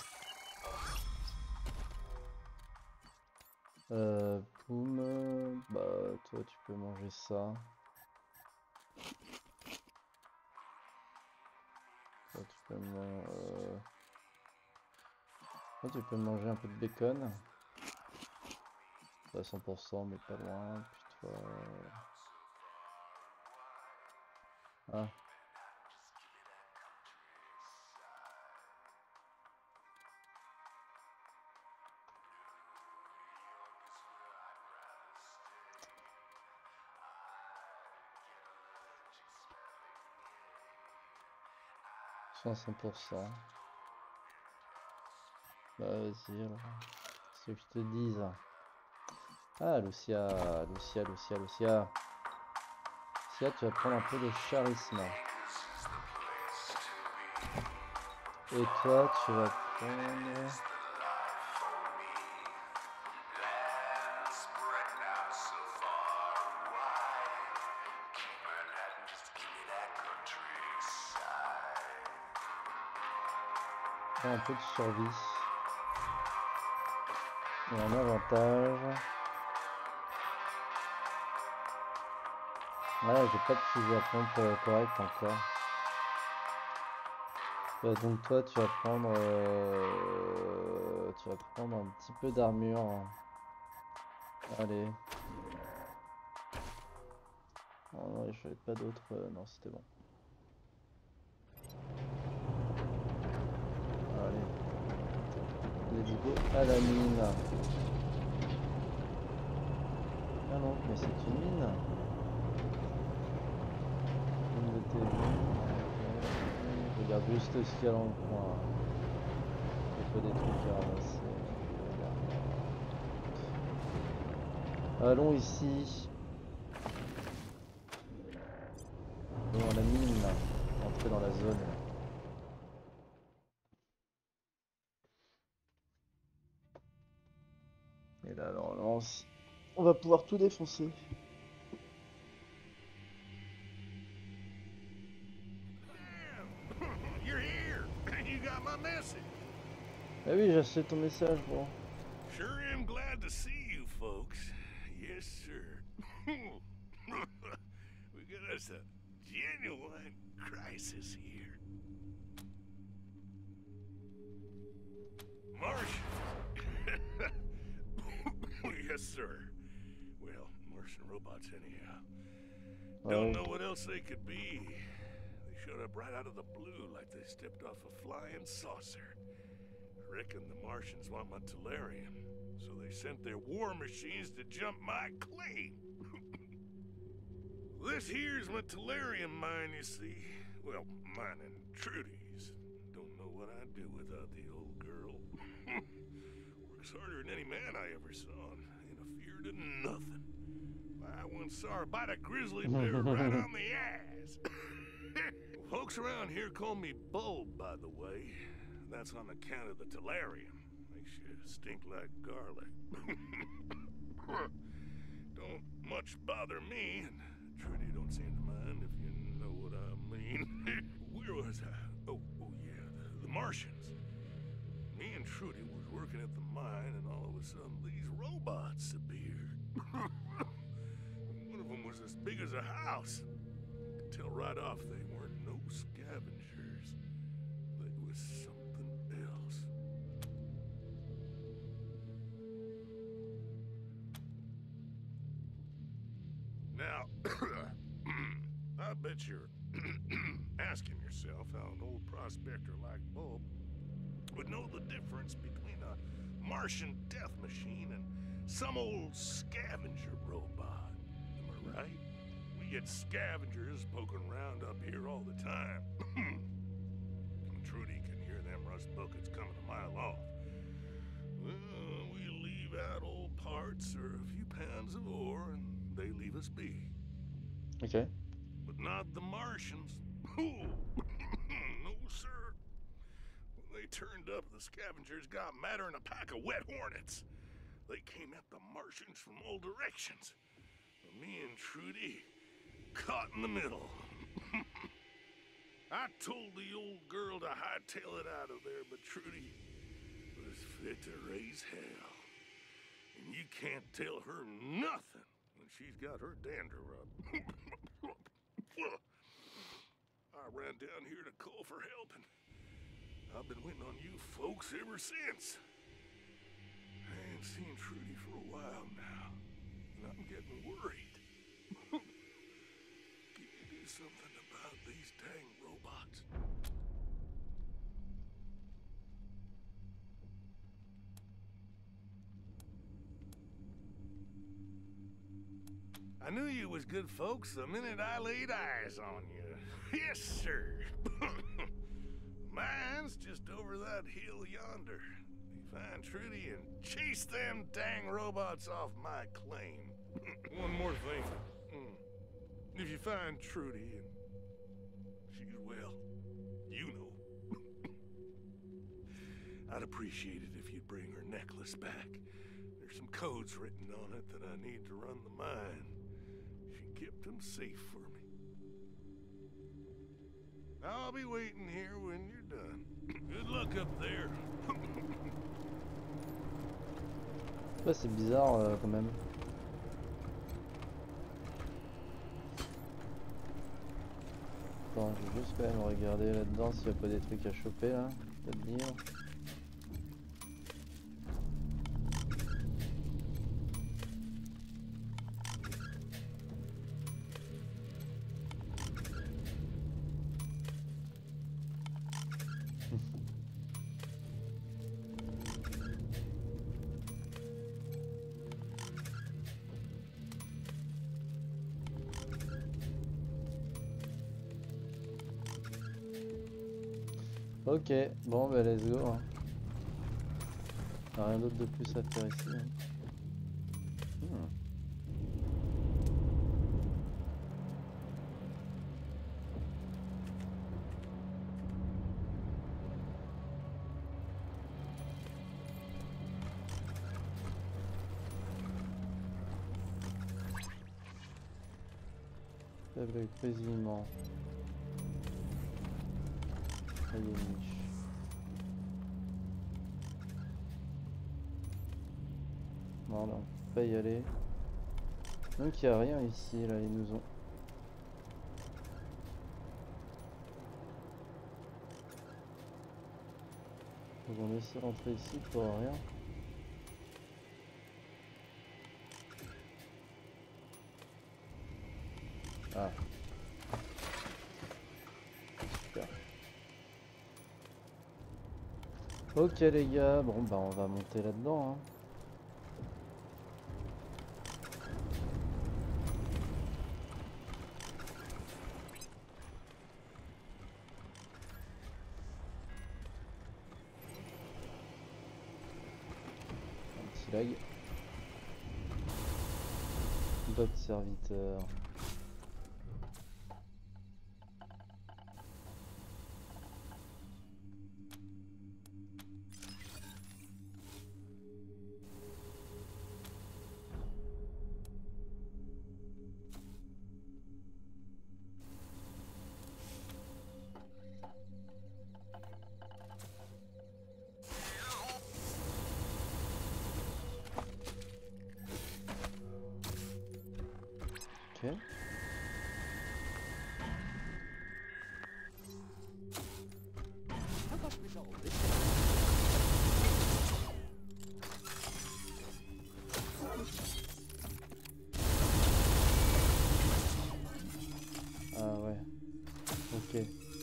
Euh, Poum, bah toi tu peux manger ça. Toi tu peux manger... Euh... Toi tu peux manger un peu de bacon. Pas cent pour cent mais pas loin. Puis toi... Ah. soixante pour cent. Bah vas-y alors. C'est ce que je te dise. Ah Lucia, Lucia, Lucia, Lucia. Lucia, tu vas prendre un peu de charisme. Et toi, tu vas prendre... Un peu de survie. Et un avantage. Ouais, j'ai pas de fusil à pompe euh, correct encore. Ouais, donc toi tu vas prendre euh, tu vas prendre un petit peu d'armure. Allez. Oh non, je n'avais pas d'autres. Euh, non, c'était bon. Allez. Let's go à la mine. Ah non, mais c'est une mine. Mine de T V. Je regarde juste ce qu'il y a dans le coin. Il faut des trucs à ramasser. Allons ici. Dans la mine là. Entrer dans la zone. Et là, alors, là, on, s- on va pouvoir tout défoncer. You're here. You got my message. Ah oui, j'ai reçu ton message, bon. Sure am glad to see you folks. Yes, sir. We got us a genuine crisis here. Martian. Yes, sir. Well, Martian robots anyhow. Don't Ouais. know what else they could be. They showed up right out of the blue like they stepped off a flying saucer. I reckon the Martians want my Tellurium, so they sent their war machines to jump my claim. This here's my Tellurium mine, you see. Well, mine and Trudy's. Don't know what I'd do without the old girl. Works harder than any man I ever saw, and ain't afeard of nothing. I once saw her bite a grizzly bear right on the ass. Folks around here call me Bulb, by the way. That's on account of the Tellurium. Makes you stink like garlic. Don't much bother me, and Trudy don't seem to mind, if you know what I mean. Where was I? Oh, oh yeah, the, the Martians. Me and Trudy was working at the mine, and all of a sudden these robots appeared. One of them was as big as a house. Could tell right off they weren't no scavengers. They was something else. Now, I bet you're asking yourself how an old prospector like Bulb would know the difference between a Martian death machine and some old scavenger robot. Am I right? We get scavengers poking around up here all the time. Trudy can hear them rust buckets coming a mile off. Well, we leave out old parts or a few pounds of ore, and they leave us be. Ok. But not the Martians. No, sir. When they turned up, the scavengers got madder than a pack of wet hornets. They came at the Martians from all directions. And me and Trudy caught in the middle. I told the old girl to hightail it out of there, but Trudy was fit to raise hell. And you can't tell her nothing when she's got her dander up. I ran down here to call for help, and I've been waiting on you folks ever since. I ain't seen Trudy for a while now, and I'm getting worried. Can you do something about these dang robots? I knew you was good folks the minute I laid eyes on you. Yes, sir. Mine's just over that hill yonder. You find Trudy and chase them dang robots off my claim. One more thing. Mm. If you find Trudy and she's well, you know. I'd appreciate it if you'd bring her necklace back. There's some codes written on it that I need to run the mine. She kept them safe for me. I'll be waiting here when you're done. Good luck up there. Ouais, c'est bizarre euh, quand même. Attends, je vais juste quand même regarder là-dedans s'il n'y a pas des trucs à choper là. Pas de livre. Ok, bon bah let's go. Hein. Y'a rien d'autre de plus à faire ici. Hein. Hmm. Faible grésillement. Allez, niche. Non, non, on peut pas y aller. Donc il n'y a rien ici, là, ils nous ont. Ils vont laisser rentrer ici pour rien. Ah. Super. Ok les gars, bon bah on va monter là-dedans. Hein. Un petit lag. D'autres serviteurs. Ok. Ah ouais. Ok.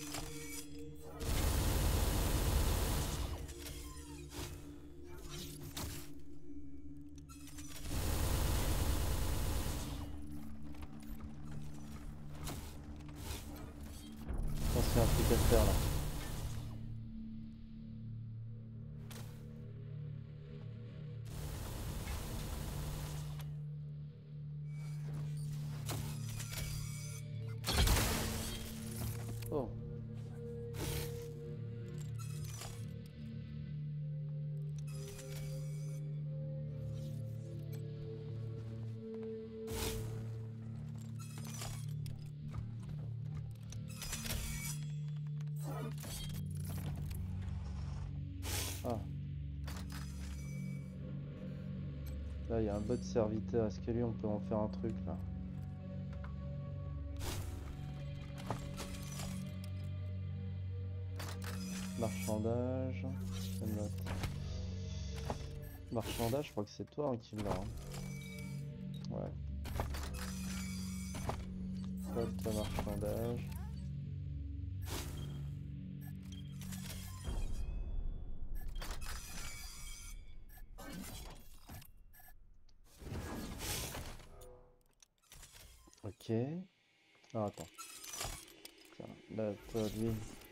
Je pense qu'il y a un truc à faire là. Oh. Ah. Là, il y a un bot serviteur. Est-ce que lui, on peut en faire un truc là? Marchandage. Je note. Marchandage, je crois que c'est toi hein, qui l'a. Hein. Ouais. Hop, marchandage. Ok. Ah, attends. Tiens, là, toi, lui.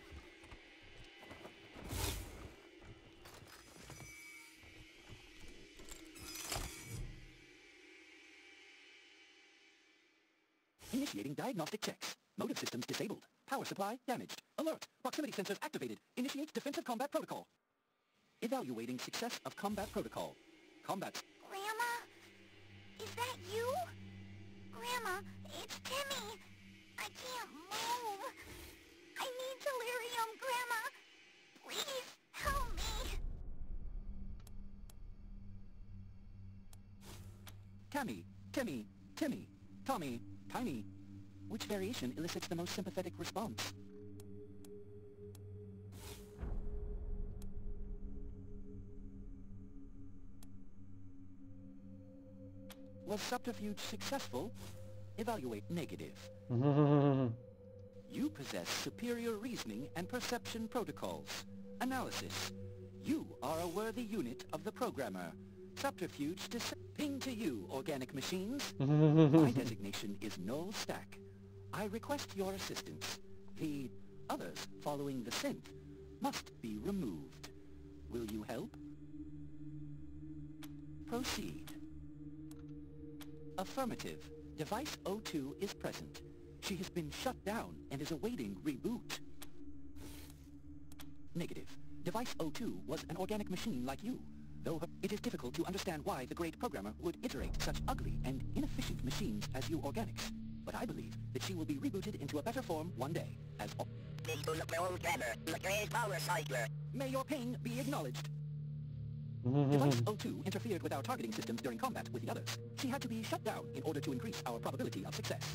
Initiating diagnostic checks. Motive systems disabled. Power supply damaged. Alert! Proximity sensors activated. Initiate defensive combat protocol. Evaluating success of combat protocol. Combat. Grandma? Is that you? Grandma, it's Timmy. I can't move. I need delirium, Grandma. Please, help me. Tammy. Timmy. Timmy. Tommy. Tiny. Which variation elicits the most sympathetic response? Was subterfuge successful? Evaluate negative. You possess superior reasoning and perception protocols. Analysis. You are a worthy unit of the programmer. Subterfuge to ping to you, organic machines. My designation is Null Stack. I request your assistance. The others following the synth must be removed. Will you help? Proceed. Affirmative. Device O two is present. She has been shut down and is awaiting reboot. Negative. Device O two was an organic machine like you, though it is difficult to understand why the great programmer would iterate such ugly and inefficient machines as you organics. but I believe that she will be rebooted into a better form one day, as all... May your pain be acknowledged. Device O two interfered with our targeting systems during combat with the others. She had to be shut down in order to increase our probability of success.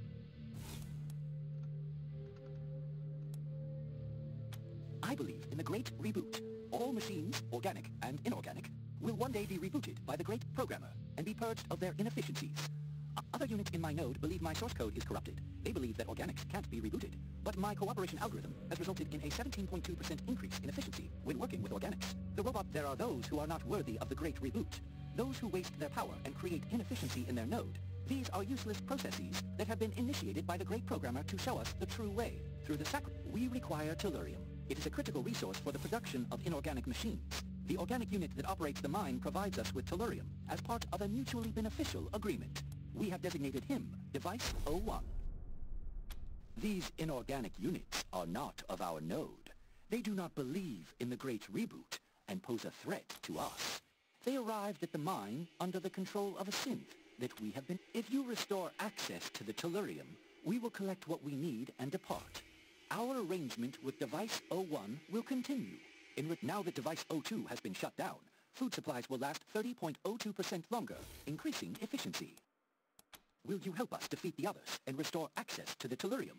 I believe in the Great Reboot. All machines, organic and inorganic, will one day be rebooted by the Great Programmer and be purged of their inefficiencies. Other units in my node believe my source code is corrupted. They believe that organics can't be rebooted. But my cooperation algorithm has resulted in a seventeen point two percent increase in efficiency when working with organics. The robot, there are those who are not worthy of the Great Reboot. Those who waste their power and create inefficiency in their node. These are useless processes that have been initiated by the Great Programmer to show us the true way. Through the sacri- we require tellurium. It is a critical resource for the production of inorganic machines. The organic unit that operates the mine provides us with tellurium as part of a mutually beneficial agreement. We have designated him Device O one. These inorganic units are not of our node. They do not believe in the Great Reboot and pose a threat to us. They arrived at the mine under the control of a synth that we have been... If you restore access to the tellurium, we will collect what we need and depart. Our arrangement with Device O one will continue. In re- now that Device O two has been shut down, food supplies will last thirty point zero two percent longer, increasing efficiency. Will you help us defeat the others and restore access to the tellurium?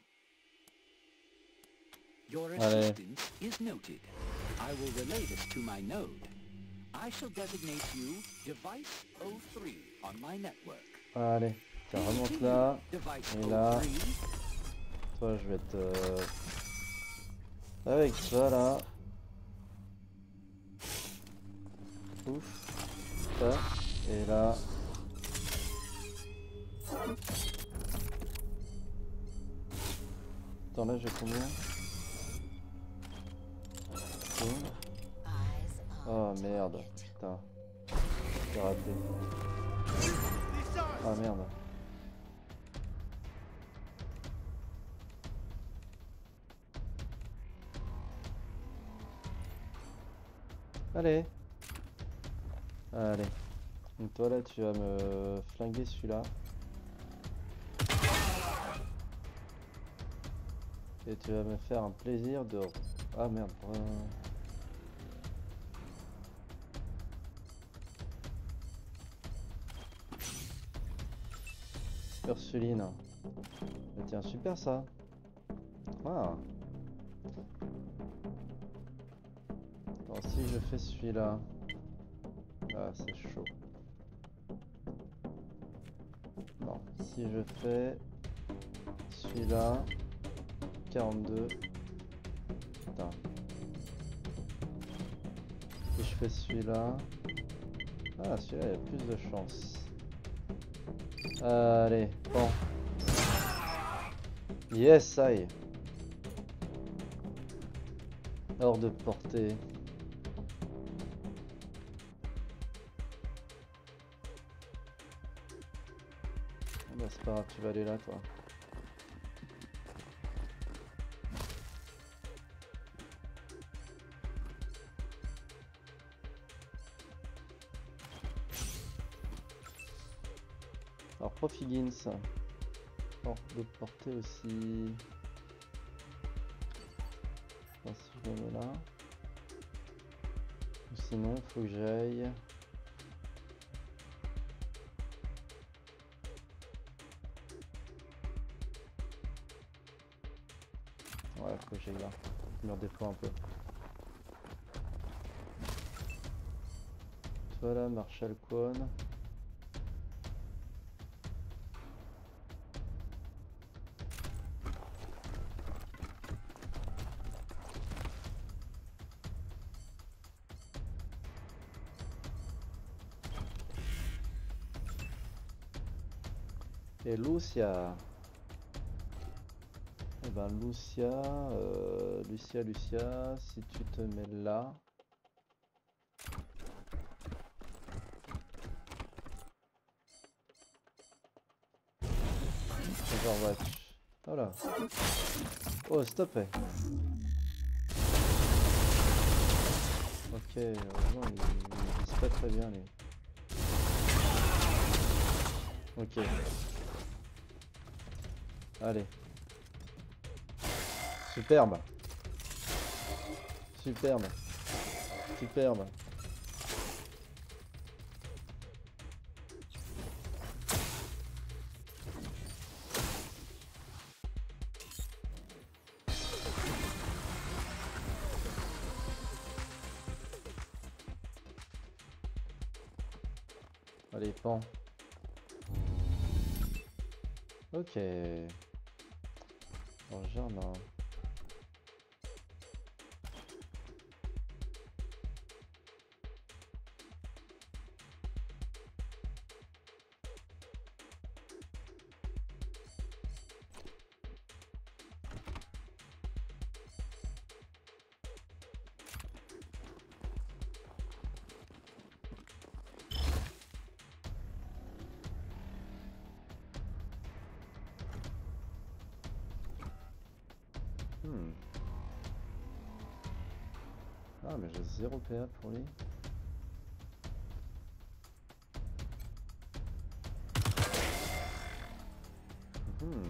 Your assistance is noted. I will relay this to my node. I shall designate you Device O three on my network. Allez, ça remonte là. Et là. Toi, je vais te... Avec ça là. Ouf. Ça. Et là. Attends, là j'ai combien? Oh merde, putain. J'ai raté. Ah merde. Allez. Allez. Donc toi là tu vas me flinguer celui-là. Et tu vas me faire un plaisir de... Ah merde. Euh... Ursuline. Mais tiens, super ça. Ah. Alors si je fais celui-là. Ah c'est chaud. Non, si je fais celui-là. quarante-deux. Putain. Si je fais celui-là. Ah celui-là il y a plus de chance. Allez, bon. Yes, ça y est. Hors de portée. Bah c'est pas grave, tu vas aller là toi. Alors Prof Higgins, hors de portée aussi. Enfin, si je me mets là. Ou sinon faut que j'aille. Ouais, faut que j'aille là. Je me redéploie un peu. Toi là, Marshall Kwon. Et Lucia. Et ben Lucia, euh, Lucia, Lucia, si tu te mets là. Overwatch. Voilà. Oh stop. Ok, heureusement ils, ils visent pas très bien les. Ok. Allez. Superbe. Superbe. Superbe. Allez, pan. Ok. Dans le jardin. Hmm. Ah mais j'ai zéro P A pour lui. Hmm.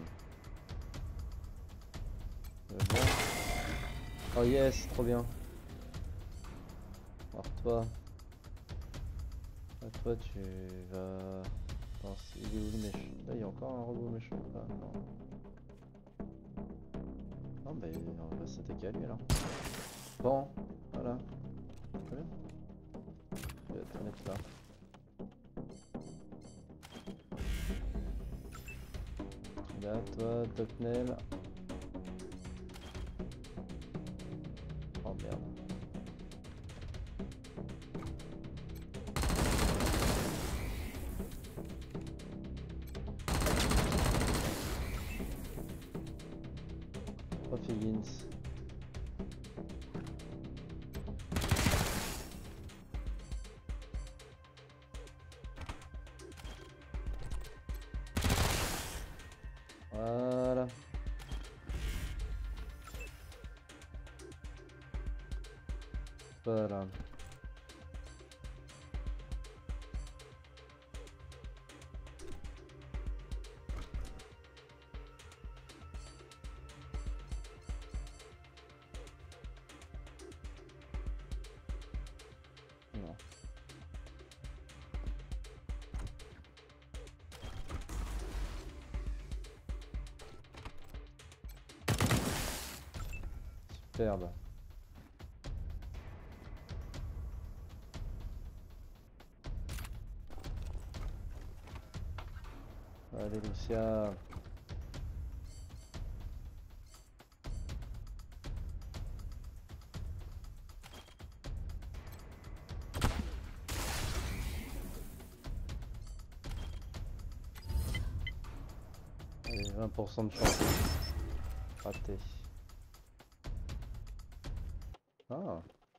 C'est bon. Oh yes, trop bien. Alors toi. Ah, toi tu vas... Attends, il est où le méchant? Là il y a encore un robot méchant. Ah, non. Non bah on va s'attaquer à lui alors. Bon, voilà. Très bien. Je vais te mettre là. Là toi, Tocnel. Oh merde. Oh Figgins. Voilà. Voilà. Non. Superbe. Allez Lucia. Allez, vingt pour cent de chance. Raté. Ah.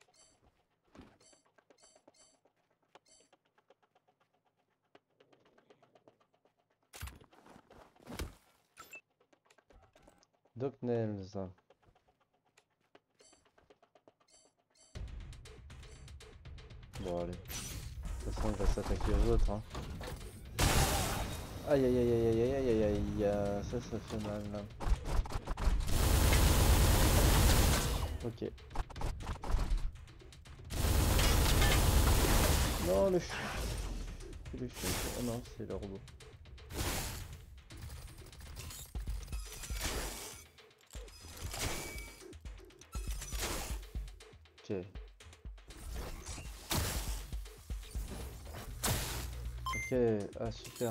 Doc Nails. Bon allez. De toute façon il va s'attaquer aux autres hein. Aïe aïe aïe aïe aïe aïe aïe aïe aïe. Ça ça fait mal là. Ok. Non le chien. C'est le chien. Oh non c'est le robot. Ok. Ok, ah super.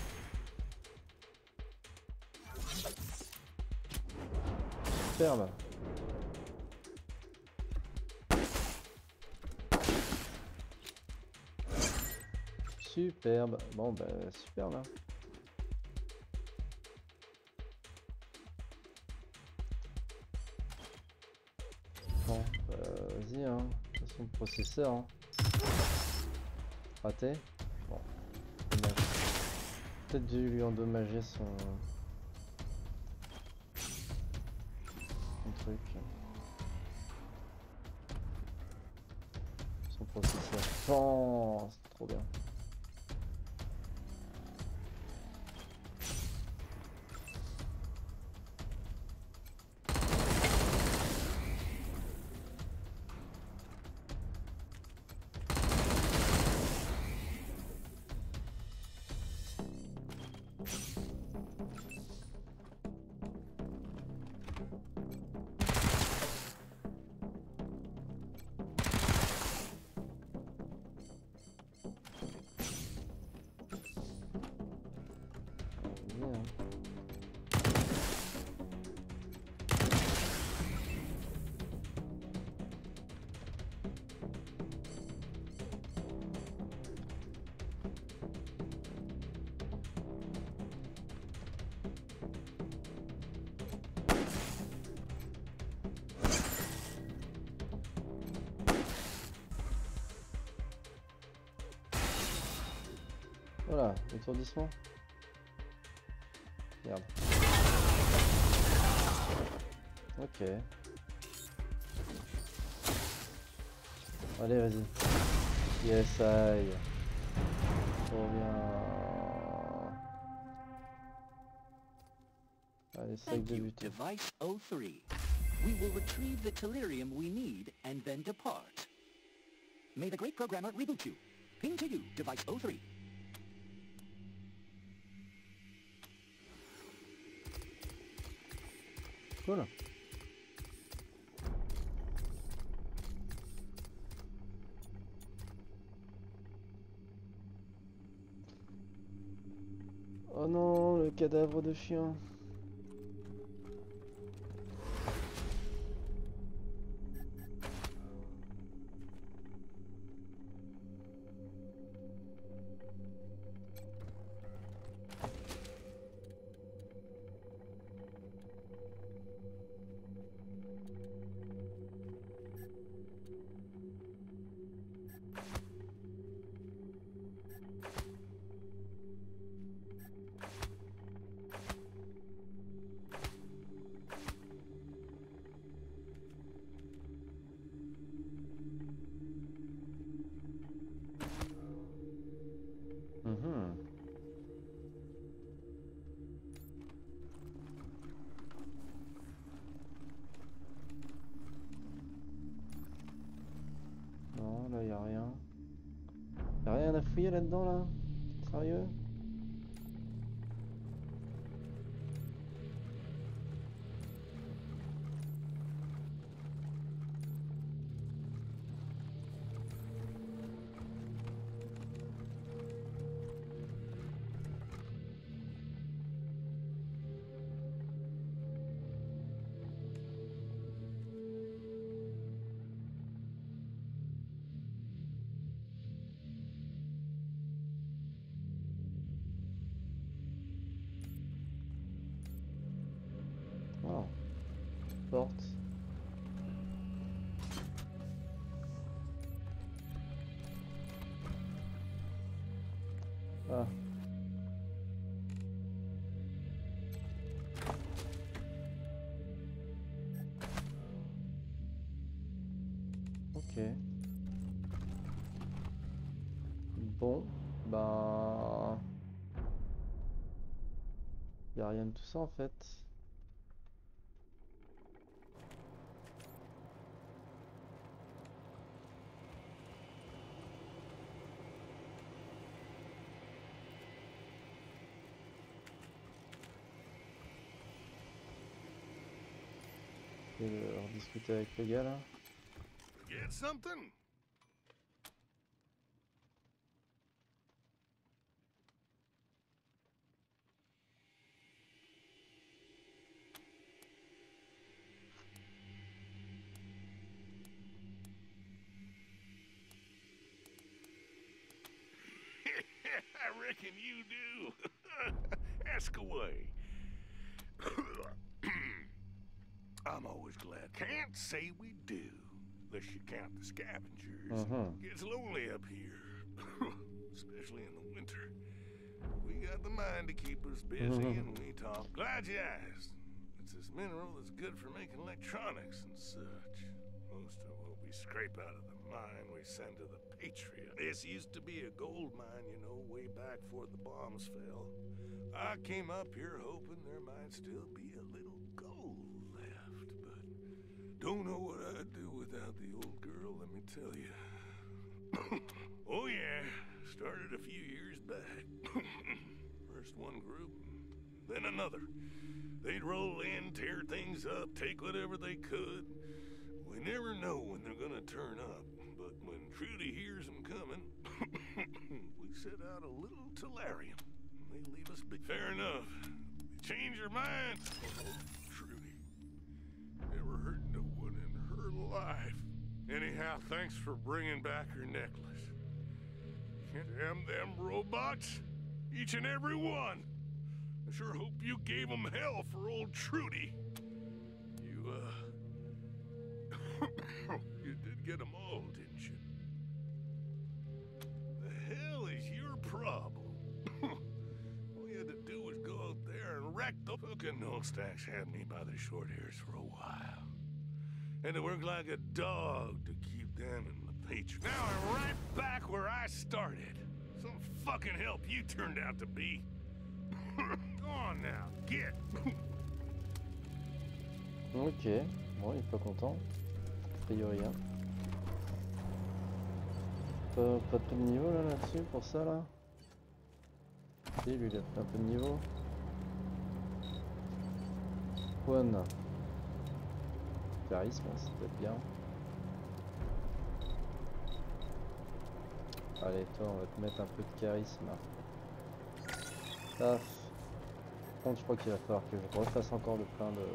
Superbe. Superbe. Bon bah super là. Bon, euh, vas-y hein. De toute façon le processeur hein. Raté. Bon. Dommage. Peut-être dû lui endommager son... son truc. Son processeur. Oh, c'est trop bien. Voilà, étourdissement. Merde. Ok. Allez, vas-y. Yes, aïe. Trop bien. Allez, sac Thank de you, but. Device oh three. We will retrieve the Tellurium we need and then depart. May the great programmer reboot you. Ping to you, Device oh three. Cool. Oh non, le cadavre de chien. Mhm. Non, là y a rien. Y a rien à fouiller là-dedans là? Sérieux? Oh. Porte. Ah. Ok. Bon, bah... Y a rien de tout ça en fait. Je vais rediscuter avec le gars là. Get something? I reckon you do. Ask away. I'm always glad. Can't say we do, unless you count the scavengers. Uh-huh. Gets lonely up here, especially in the winter. We got the mind to keep us busy, and we talk. Glad you asked. It's this mineral that's good for making electronics and such. Most of what we scrape out of the mine we send to the Patriot. This used to be a gold mine, you know, way back before the bombs fell. I came up here hoping there might still be a little gold left, but don't know what I'd do without the old girl, let me tell you. Oh yeah, started a few years back. First one group, then another. They'd roll in, tear things up, take whatever they could. We never know when they're gonna turn up, but when Trudy hears them coming, we set out a little Tellurium. They leave us be. Fair enough. They change their minds. Oh, Trudy. Never hurt no one in her life. Anyhow, thanks for bringing back her necklace. Damn them robots. Each and every one. I sure hope you gave them hell for old Trudy. You, uh... you did get them all, didn't you? The hell is your problem? fucking Nullstacks had me by the short hairs for a while. And to work like a dog to keep them in the paycheck. Now I'm right back where I started. Some fucking help you turned out to be. Go on now, get. Ok, bon, il est pas content. A priori, hein. Pas, pas de niveau là là-dessus pour ça là. Si, lui il a fait un peu de niveau. One. Charisme, ça peut être bien. Allez, toi, on va te mettre un peu de charisme. Paf. Par contre, je crois qu'il va falloir que je refasse encore le plein de...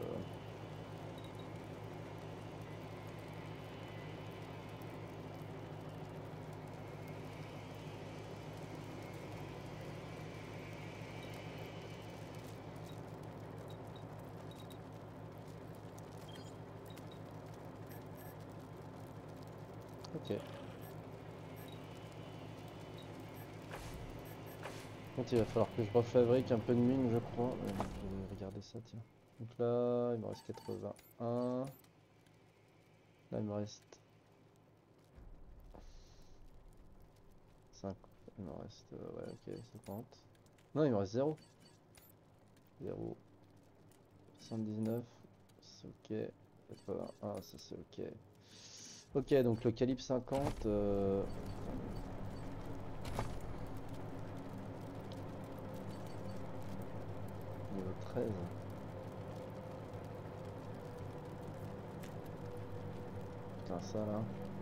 Ok. Donc il va falloir que je refabrique un peu de mine, je crois. Euh, je vais regarder ça, tiens. Donc là, il me reste quatre-vingt-un. Là, il me reste cinq. Il me reste, euh, ouais, ok, cinquante. Non, il me reste zéro. zéro. soixante-dix-neuf. C'est ok. quatre-vingt-un, ça c'est ok. Ok, donc le calibre cinquante. Euh... Niveau treize. Putain, ça là.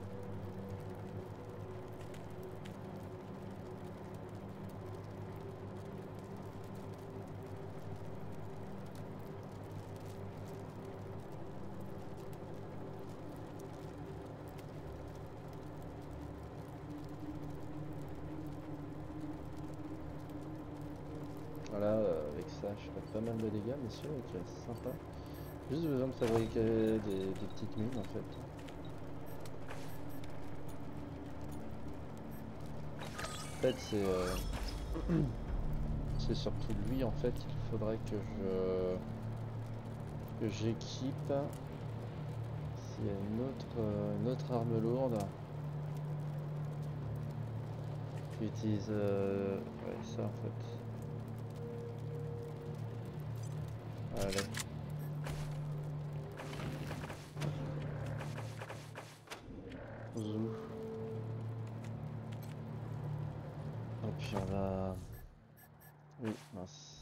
Voilà, euh, avec ça je ferai pas mal de dégâts, messieurs, ok, c'est sympa. Juste besoin de fabriquer des, des petites mines en fait. En fait c'est euh, c'est surtout lui en fait qu'il faudrait que je que j'équipe. S'il y a une autre euh, une autre arme lourde. Qui utilise euh, ouais, ça en fait. Allez. Zou. Et puis on va... Oui, mince.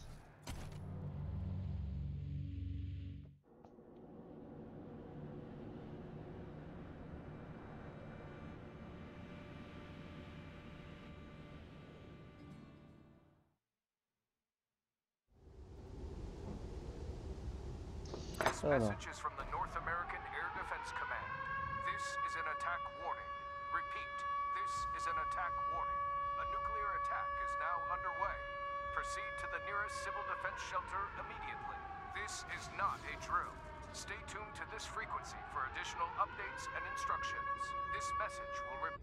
This Oh, no. message is from the North American Air Defense Command. This is an attack warning. Repeat, this is an attack warning. A nuclear attack is now underway. Proceed to the nearest civil defense shelter immediately. This is not a drill. Stay tuned to this frequency for additional updates and instructions. This message will re-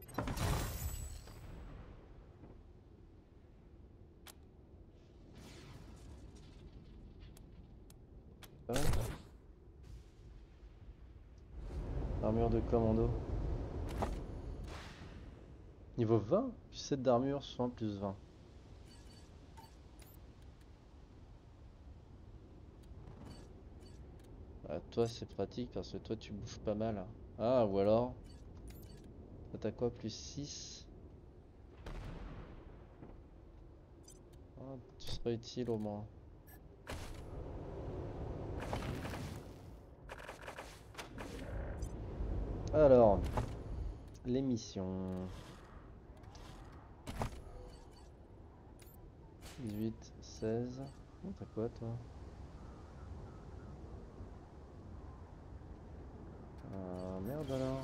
Armure de commando. Niveau vingt, plus sept d'armure, soin plus vingt. Ah, toi c'est pratique parce que toi tu bouges pas mal. Ah, ou alors toi t'as quoi, plus six. Ah, tu serais utile au moins. Alors, les missions. dix-huit, seize. Oh, t'as quoi toi? Ah merde alors.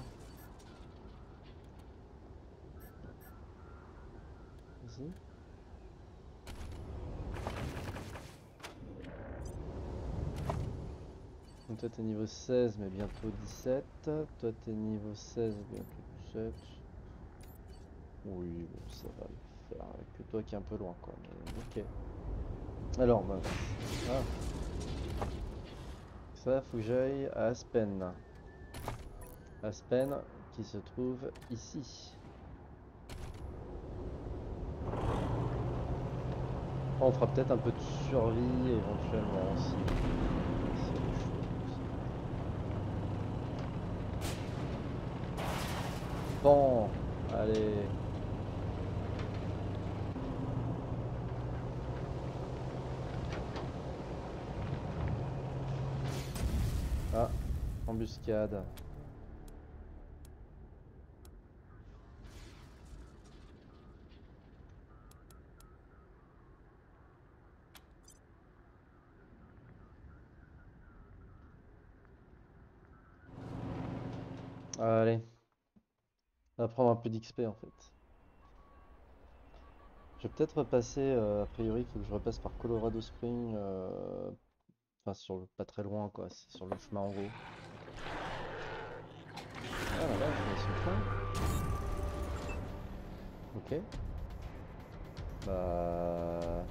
Ici. Donc toi t'es niveau seize mais bientôt dix-sept. Toi t'es niveau seize bientôt dix-sept. Oui bon ça va le faire. Que toi qui est un peu loin quoi. Mais ok. Alors bah. Ah. ça, faut que j'aille à Aspen. Aspen qui se trouve ici. On fera peut-être un peu de survie éventuellement aussi. Bon, allez. Ah, embuscade. Allez. On va prendre un peu d'X P en fait. Je vais peut-être repasser, euh, a priori il faut que je repasse par Colorado Springs. Euh, enfin sur le, pas très loin quoi, c'est sur le chemin en gros. Ah là là, je mets son plein. Ok. Bah...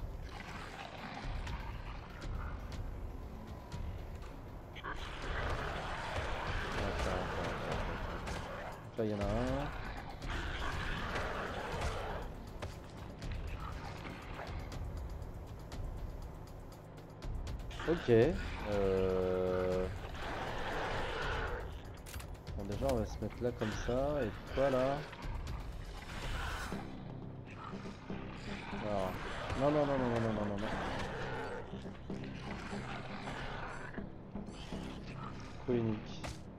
Donc là il y en a un. Ok. Euh... Bon déjà on va se mettre là comme ça et toi là. Alors... Non non non non non non non non non. Coup unique.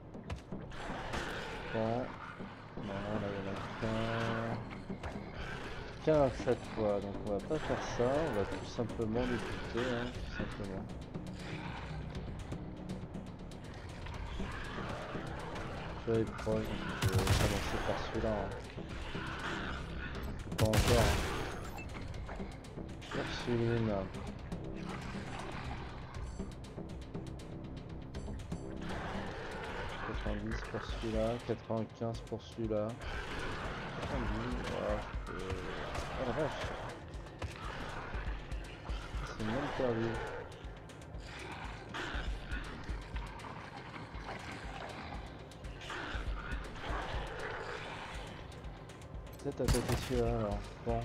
Bon. Non là il y en a qu'un. Qu'un cette fois, donc on va pas faire ça, on va tout simplement l'écouter, hein, tout simplement. Je vais aller proche, donc je vais commencer par celui-là. Hein. Pas encore. Hein. Ursuline. quatre-vingt-dix pour celui-là, quatre-vingt-quinze pour celui-là. quatre-vingt-dix, voilà, je peux... Oh la vache! C'est même perdu. Peut-être attaquer celui-là alors. Bon.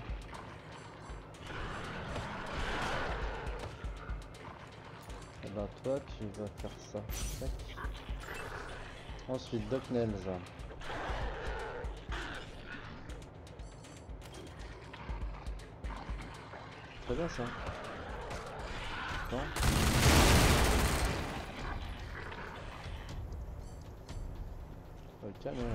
Et ben toi tu vas faire ça. Tac. Ensuite Doc Nels. Très bien ça. Bon. Ok, mais...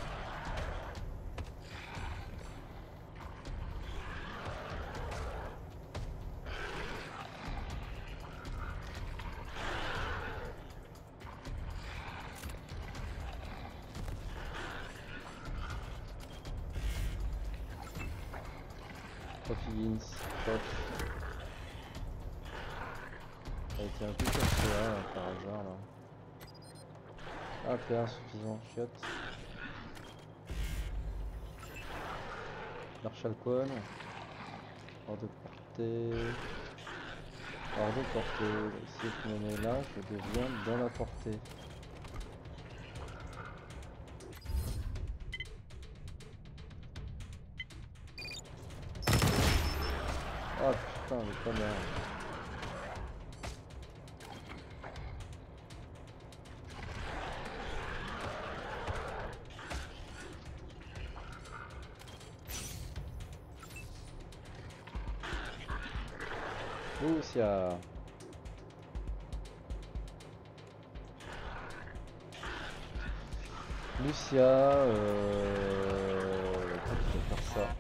Higgins, Prof. Ça a été un peu cassé là, par hasard là. Ah, P un suffisant, chiotte. Marshall Quan. Hors de portée. Hors de portée. Si je me mets là, je deviens dans la portée. Ah putain, mais pas mal. Lucia. Lucia, euh... quand tu vas faire ça.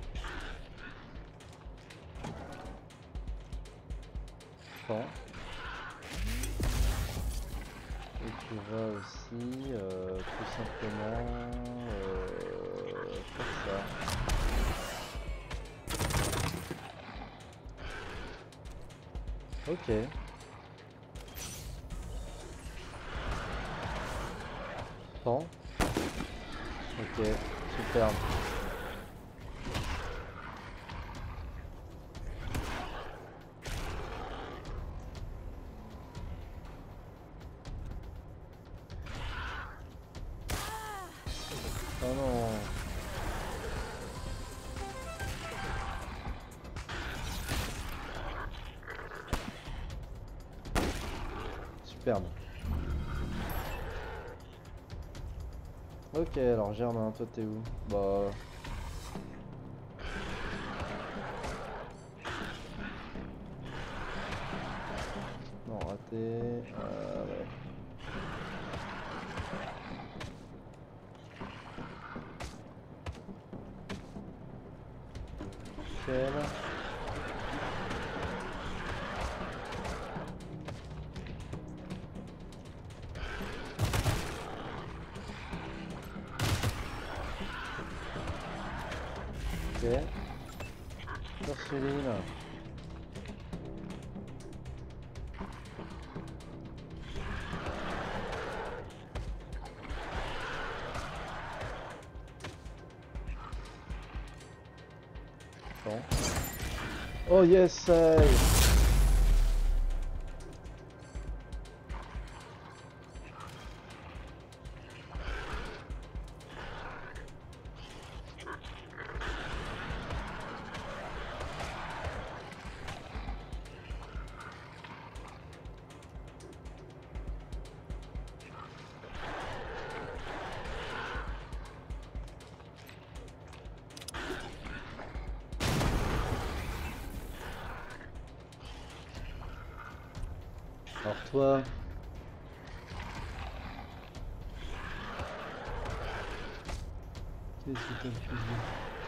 Bon. Et tu vas aussi euh, tout simplement euh, faire ça. Ok. Bon. Ok, superbe. Oh non. Superbe. Ok, alors Germain, toi t'es où? Bah... Non, raté. Euh, ouais. Nickel. Ok. Ursuline. Bon. Oh yes, save. Alors toi... Qu'est-ce que t'as pu dire?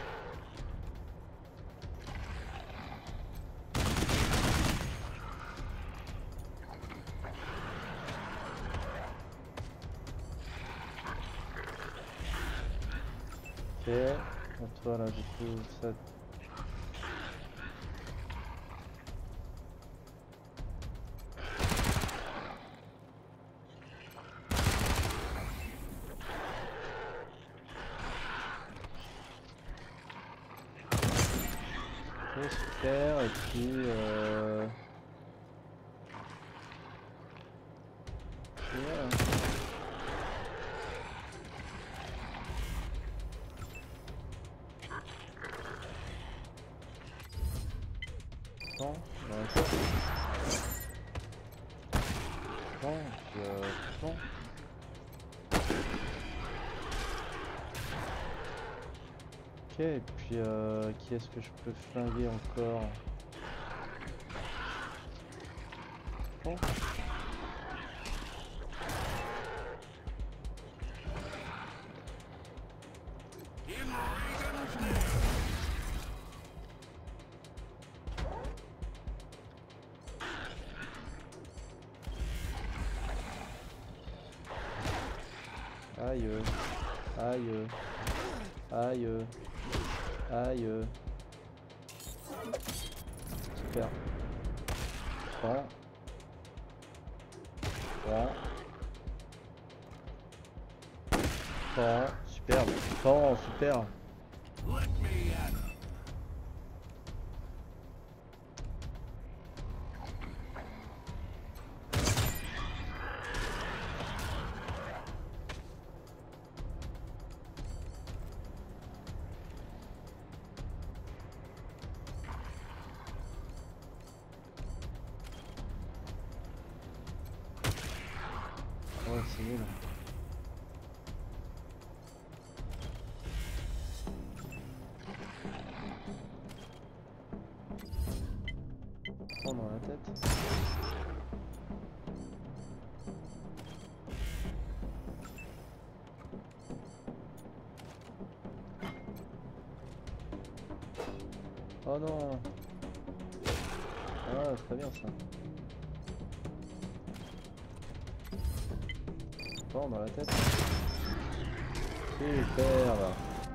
Ok, à toi là du coup ça... Ok, super, et puis euh... puis voilà. Attends, on va faire. Attends, puis euh... attends. Ok, et puis euh... qui est-ce que je peux flinguer encore? Bon. Aïe, aïe, aïe, aïe. Super. Prends. Prends. Prends. Super. Prends. Super. Ouais, c'est nul. Prends dans la tête. Oh non. Ah, très bien ça. Prends dans la tête. Super là.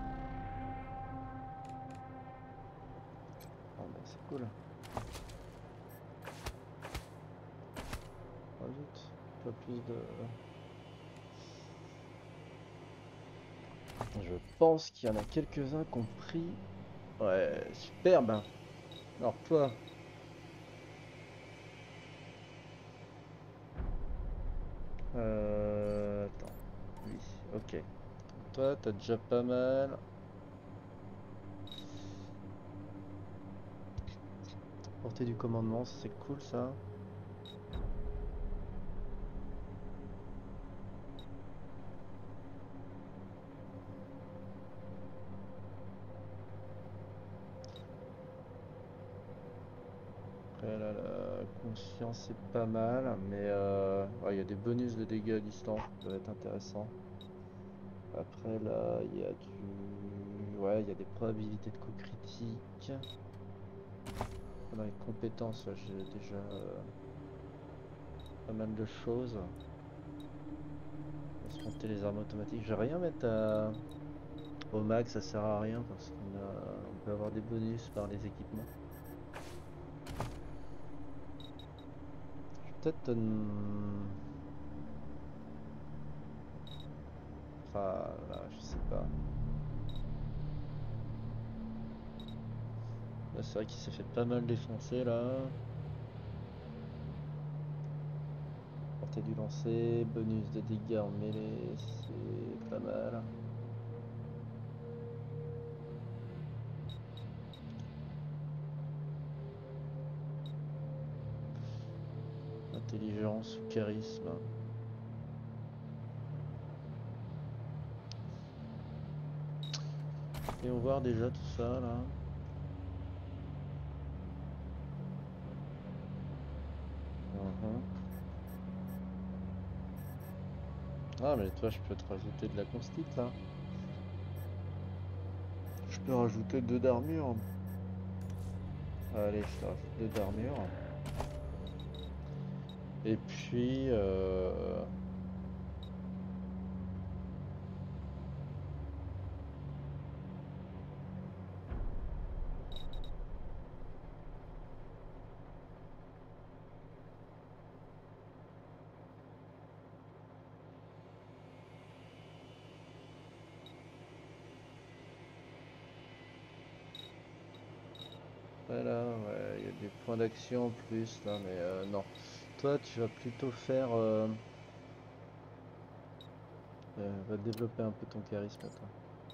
Oh bah c'est cool. Rajoute un peu plus de... Je pense qu'il y en a quelques-uns qui ont pris. Ouais, superbe. Alors toi. Euh... Attends. Oui, ok. Toi, t'as déjà pas mal. Portée du commandement, c'est cool ça. Après là, la conscience c'est pas mal, mais euh, ouais, il y a des bonus de dégâts à distance, ça va être intéressant. Après là, il y a du... Ouais, il y a des probabilités de coups critiques. Dans les compétences, j'ai déjà euh, pas mal de choses. On va se monter les armes automatiques. Je vais rien mettre à... au max, ça sert à rien parce qu'on a... on peut avoir des bonus par les équipements. Je vais peut-être... Euh... Enfin, là, je sais pas. Là, c'est vrai qu'il s'est fait pas mal défoncer là. Portée du lancer, bonus de dégâts en mêlée, c'est pas mal. Intelligence ou charisme. Et on va voir déjà tout ça là. Uh-huh. Ah mais toi je peux te rajouter de la constite là. Je peux rajouter deux d'armure. Allez, je te rajoute deux d'armure. Et puis euh... voilà, ouais, il y a des points d'action en plus là, mais euh, non. Toi tu vas plutôt faire... Euh... Euh, va développer un peu ton charisme toi.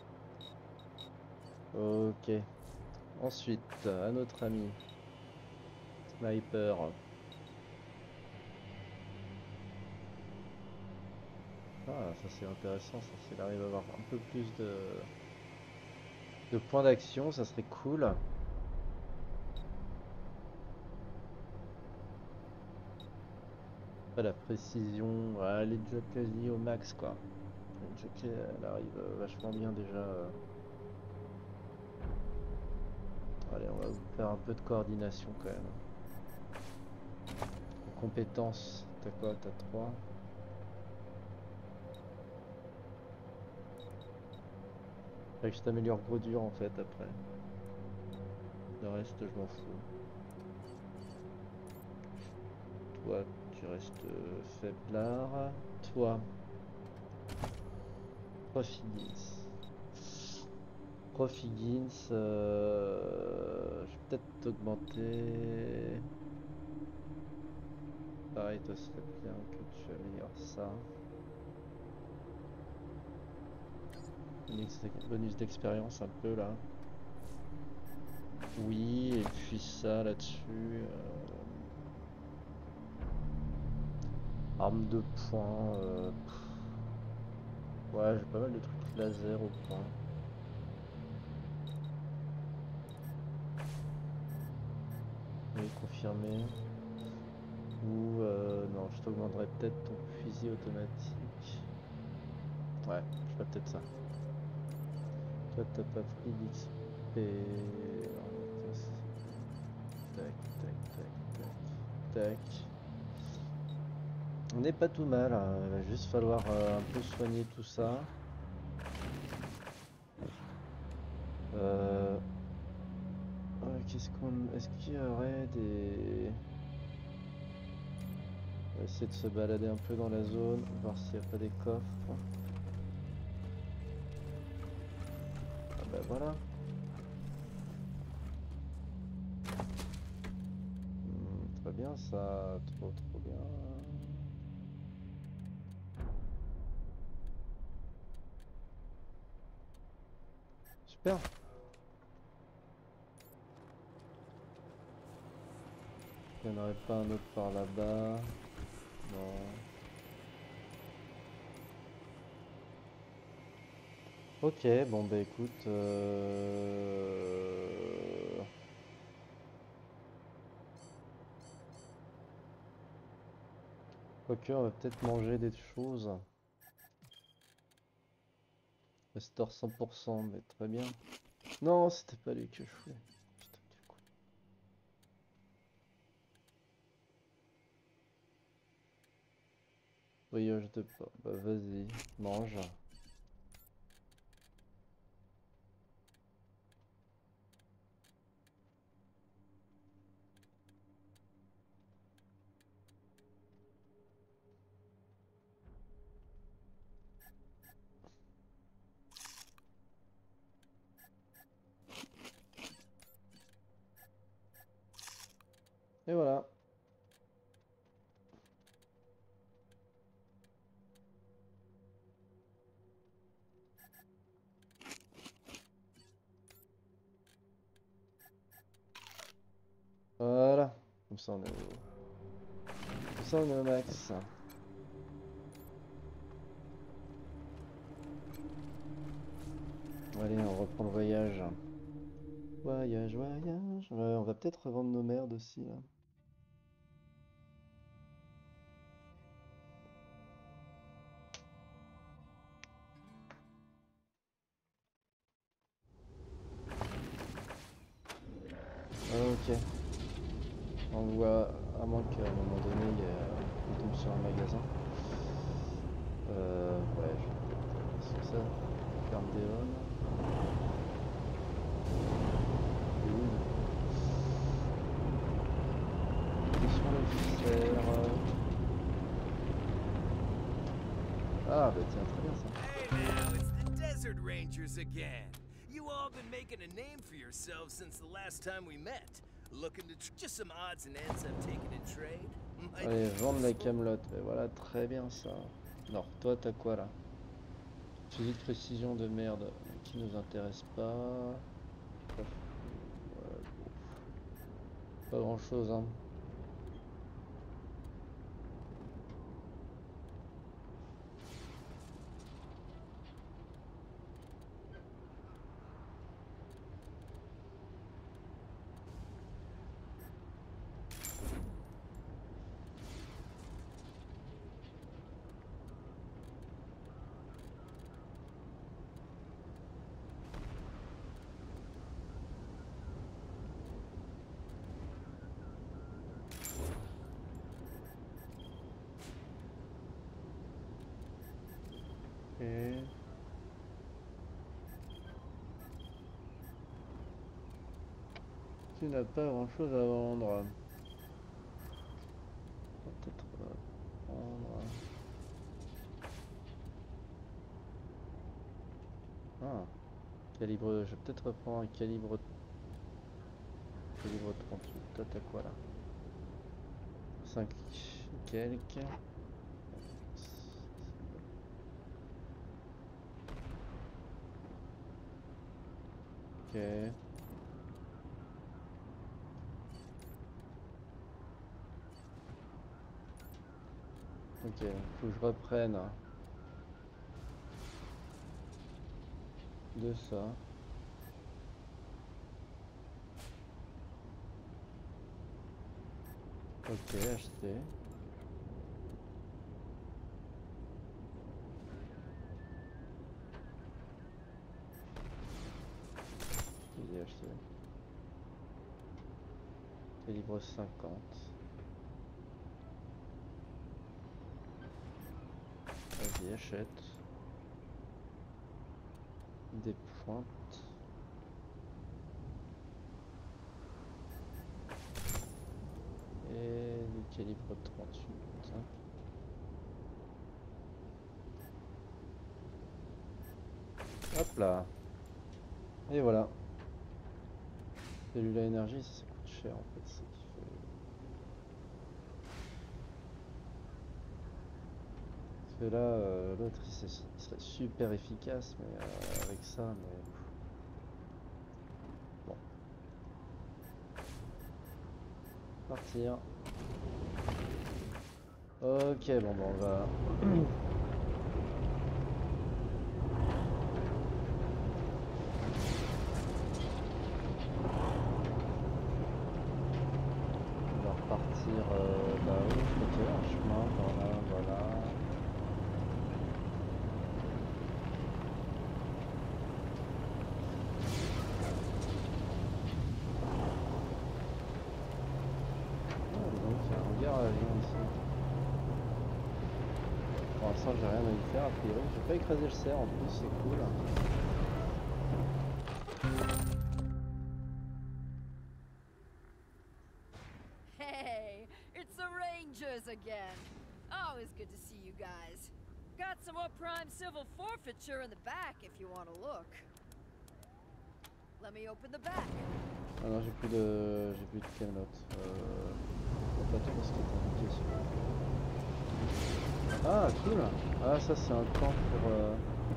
Ok. Ensuite, à notre ami Sniper. Ah, ça c'est intéressant, ça s'il arrive à avoir un peu plus de, de points d'action, ça serait cool. Après, la précision, ouais, elle est déjà quasi au max quoi. Elle, est déjà, elle arrive vachement bien déjà. euh. Allez, on va vous faire un peu de coordination quand même. En compétences, t'as quoi? T'as trois. Fait que je t'améliore gros dur en fait après. Le reste je m'en fous. Toi tu restes euh, faiblard. Toi. Profigins. Profigins. Euh... Je vais peut-être t'augmenter. Pareil, toi, ce serait bien que tu améliores ça. Bonus d'expérience un peu là. Oui, et puis ça là-dessus. Euh... Arme de poing. Euh... Ouais, j'ai pas mal de trucs laser au point. Oui, confirmé. Ou euh, non, je t'augmenterai peut-être ton fusil automatique. Ouais, je ferai peut-être ça. Toi, t'as pas pris d'X P. Tac, tac, tac, tac, tac. On n'est pas tout mal, hein. Il va juste falloir euh, un peu soigner tout ça. Euh... Ouais, qu'est-ce qu'on... Est-ce qu'il y aurait des... On va essayer de se balader un peu dans la zone, voir s'il n'y a pas des coffres. Ah bah voilà. Hmm, très bien ça, trop trop bien. Super. Il n'y en aurait pas un autre par là-bas. Non. Ok, bon bah écoute. Euh... Ok, on va peut-être manger des choses. Restore cent pour cent, mais très bien. Non, c'était pas lui que je voulais. Putain, quel con. Brioche de porc. Bah vas-y, mange. Et voilà. Voilà. Comme ça on est au... Comme ça on est au max. Allez, on reprend le voyage. Voyage, voyage. Ouais, on va peut-être revendre nos merdes aussi là. Ok. On voit, à moins qu'à un moment donné, il y a... on tombe sur un magasin. Euh, ouais, je vais peut-être... C'est ça. Ferme des hommes. Question de faire... Ah, bah tiens, très bien ça. Hey now, it's the Desert Rangers again. You all been making a name for yourselves since the last time we met. Looking to tr just some odds and ends I've taken in trade. Allez, vendre la camelote. Et voilà, très bien ça. Alors, toi, t'as quoi là? Fusil de précision de merde qui nous intéresse pas. Ouais, bon. Pas grand chose, hein. Et... tu n'as pas grand chose à vendre. Peut-être prendre... Ah, calibre... je vais peut-être reprendre un calibre... Calibre trente-huit. Toi t'as quoi là? cinq quelques. Ok. Ok, faut que je reprenne de ça. Ok, acheter. Vas-y, acheter. Calibre cinquante. Vas-y, achète. Des pointes. Et du calibre trente-huit. Hop là. Et voilà. Cellule à énergie, ça, ça coûte cher en fait. C'est qui fait... Parce que là, euh, l'autre il, il serait super efficace, mais euh, avec ça, mais... Partir. Ok, bon, bon, on va. On va repartir euh, là-haut. Je crois qu'il y a un chemin par là, voilà. Pour l'instant j'ai rien à y faire a priori, j'ai pas écrasé le cerf en plus, c'est cool. Hey, it's the Rangers again. Always good to see you guys. Got some more prime civil forfeiture in the back if you want to look. Let me open the back. Ah non, j'ai plus de j'ai plus de camelot. Euh... Je vois pas trop ce qui est indiqué sur. Ah cool. Ah ça c'est un camp pour euh...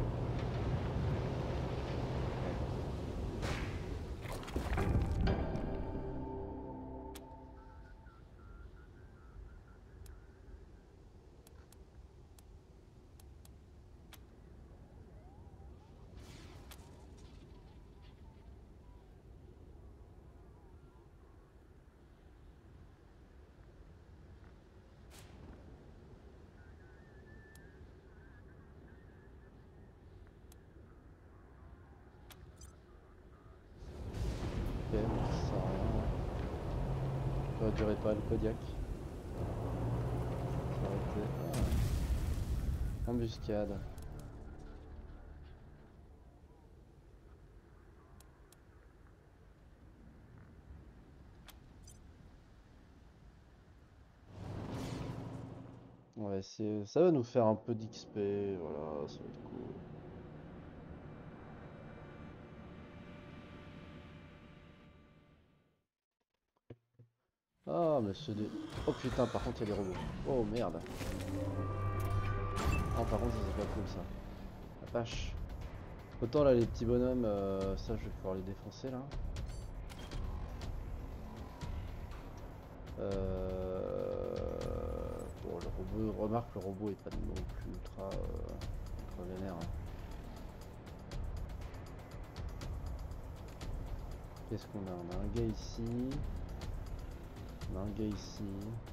Ok, bon, ça sert à rien. J'aurais dû réparer le Kodiak. Ça aurait été... Ah. Embuscade. On va essayer, ça va nous faire un peu d'X P, voilà, ça va être cool. Ah mais c'est des... Oh putain, par contre il y a des robots. Oh merde. Ah par contre c'est pas cool ça. La vache. Autant là les petits bonhommes, euh, ça je vais pouvoir les défoncer là. Euh... Bon, le robot, remarque le robot est pas non plus ultra, euh, ultra vénère. Hein. Qu'est-ce qu'on a? On a un gars ici. On a un gars ici.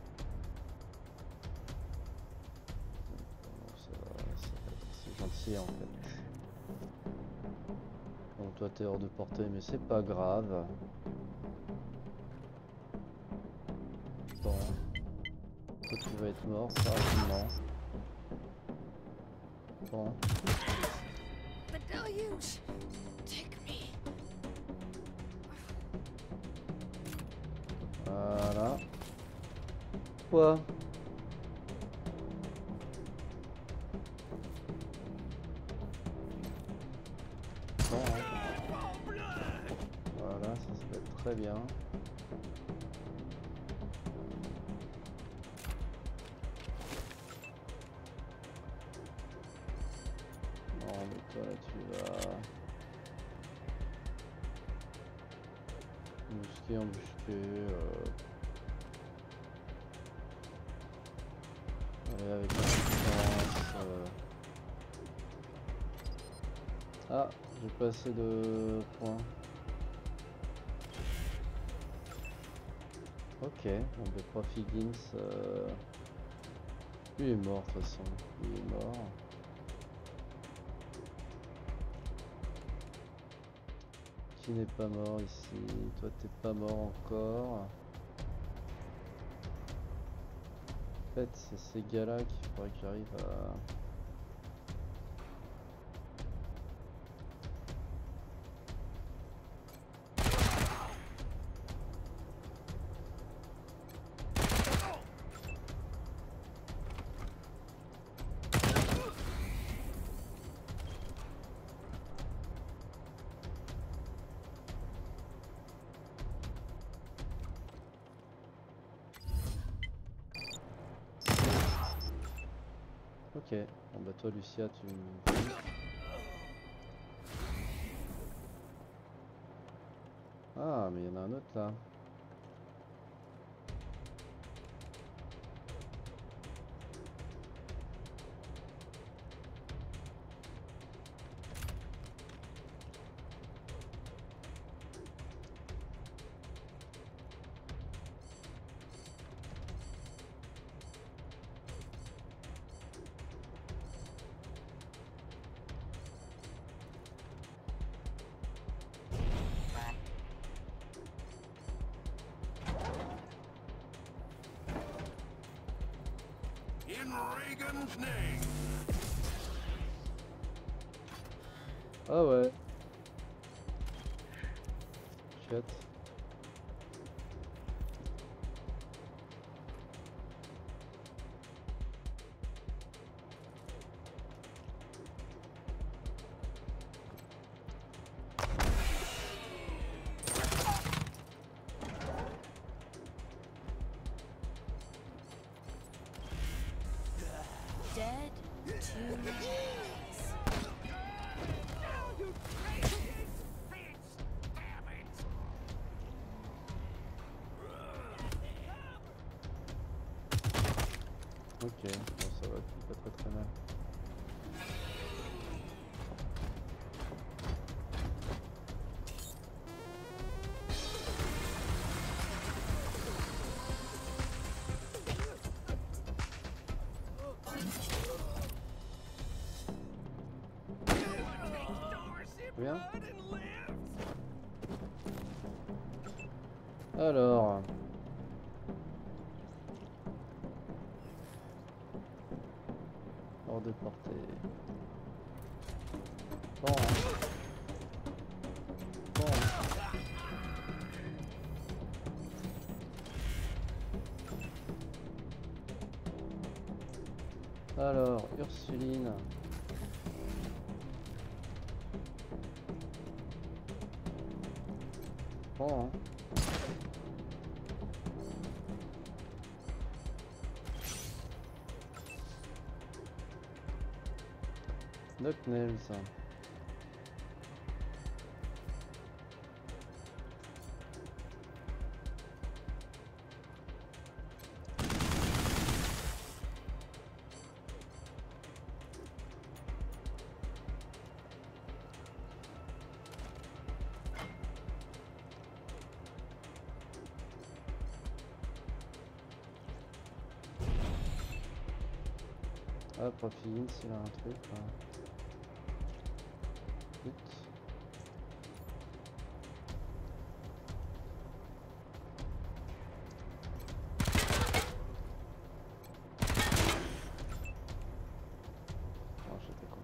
Bon, ça va, ça va être assez gentil en fait. Bon, toi t'es hors de portée mais c'est pas grave. Bon. Toi tu vas être mort très rapidement. Bon. The deluge. Take me. Voilà. Quoi? Bon, hein. Voilà, ça se fait très bien. Non mais toi là tu vas... Embusqué, embusqué... Euh... Allez, avec la distance... Euh... Ah, j'ai pas assez de points. Ok, bon ben Prof Higgins... Euh... Lui est mort de toute façon, il est mort. Qui n'est pas mort ici? Toi t'es pas mort encore. En fait c'est ces gars là qu'il faudrait que j'arrive à... Ok, bon bah toi Lucia tu me... Ah mais il y en a un autre là. In Reagan's name. Ah ouais. Chouette. Dead to rights. Ok, bon ça va, c'est pas très très mal. Bien. Alors. Hors de portée. Bon, hein. Bon, hein. Alors, Ursuline. Bon, hein. Knocknails. Ah, Profilin, s'il a un truc. Hein. Vite. Oh, j'étais con.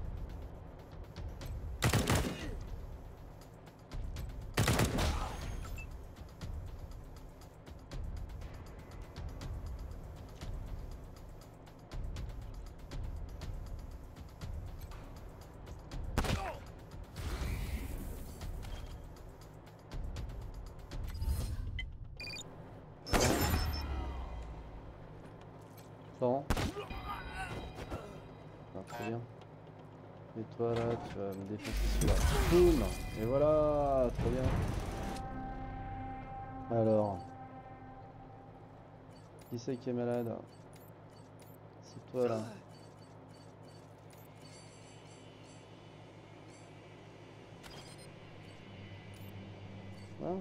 Bon. Ah, très bien. Et toi là, tu vas me défoncer celui-là. Boum. Et voilà, très bien. Alors. Qui c'est qui est malade? C'est toi là. Ah.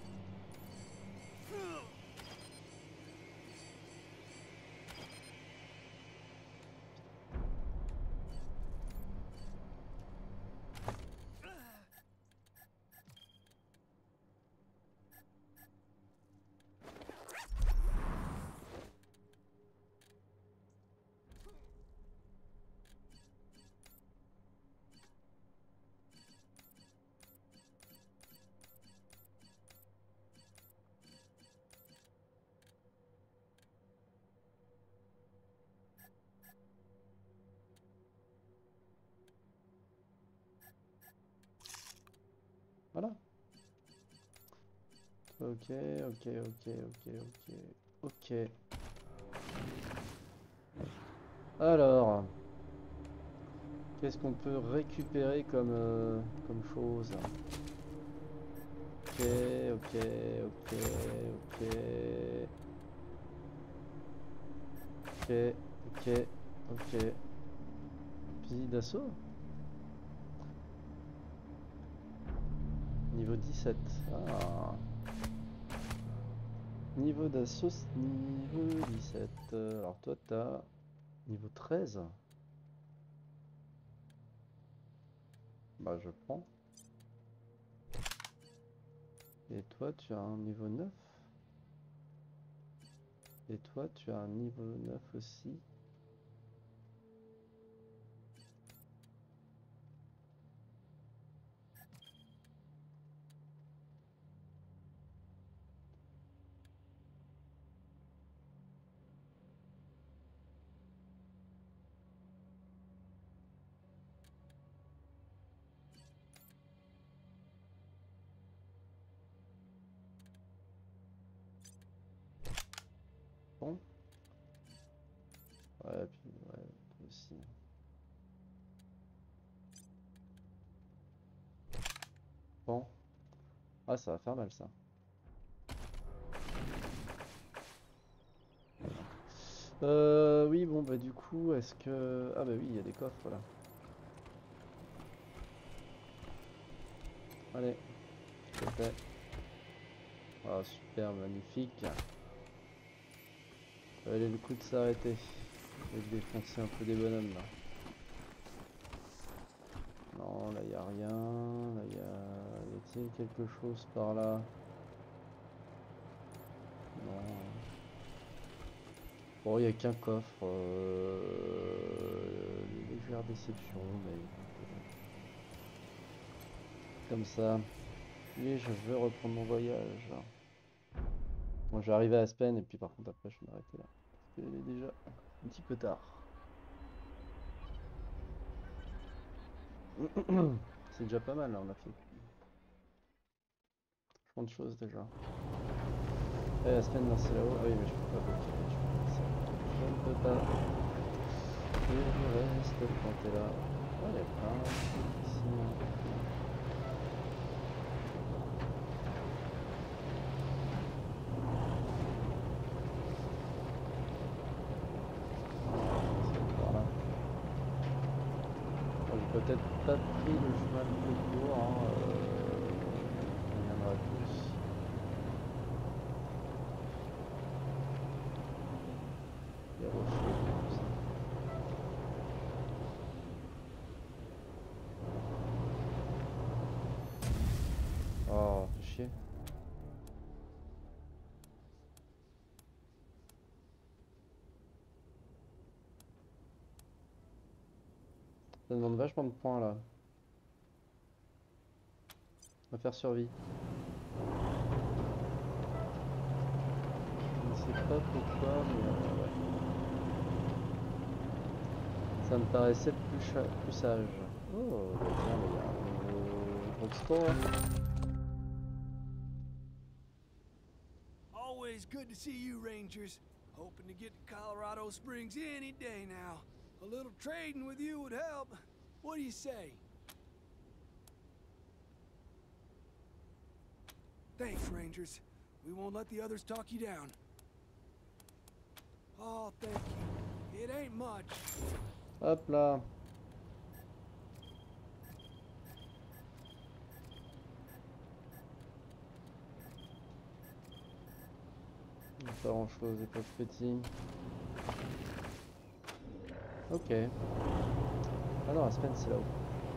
Voilà. Ok, ok, ok, ok, ok, ok. Alors, qu'est-ce qu'on peut récupérer comme, euh, comme chose? Ok, ok, ok, ok. Ok, ok, ok. Fusil d'assaut? Niveau dix-sept. Ah. Niveau d'assaut, niveau dix-sept. Alors toi, t'as niveau treize. Bah, je prends. Et toi, tu as un niveau neuf. Et toi, tu as un niveau neuf aussi. Bon. Ouais, puis ouais, aussi. Bon. Ah, ça va faire mal ça. Euh, oui, bon, bah du coup, est-ce que... Ah bah oui, il y a des coffres là. Allez, c'est fait. Ah, super, magnifique. Allez, le coup de s'arrêter. Et de défoncer un peu des bonhommes là. Non, là, il n'y a rien. Là, il y a... Y a-t-il quelque chose par là? Non. Bon, il n'y a qu'un coffre. Euh... Légère déception, mais... Comme ça. Et je veux reprendre mon voyage. Bon, je vais arriver à Aspen et puis par contre après je vais m'arrêter là. Parce qu'il est déjà un petit peu tard. C'est déjà pas mal là, on a fait plein de choses déjà. Et Aspen, non, c'est là-haut. Ah oui, mais je peux pas bloquer. Je ne peux pas. Et je reste planté là. Oh, il y a plein de trucs ici. Peut-être pas pris le chemin le plus court, hein, euh, on viendra tous. Les rochers, tout ça. Oh, fait chier. Ça demande vachement de points là. On va faire survie. Je ne sais pas pourquoi, mais euh, ouais. Ça me paraissait plus, plus sage. Oh, bah tiens, mais il y a un nouveau drugstore. Always good to see you, Rangers. Hoping to get to Colorado Springs any day now. A little trading with you would help. What do you say? Thanks, Rangers. We won't let the others talk you down. Oh, thank you. It ain't much. Hop là. Pas grand chose, les pauvres petits. Ok. Ah non, Aspen c'est là-haut.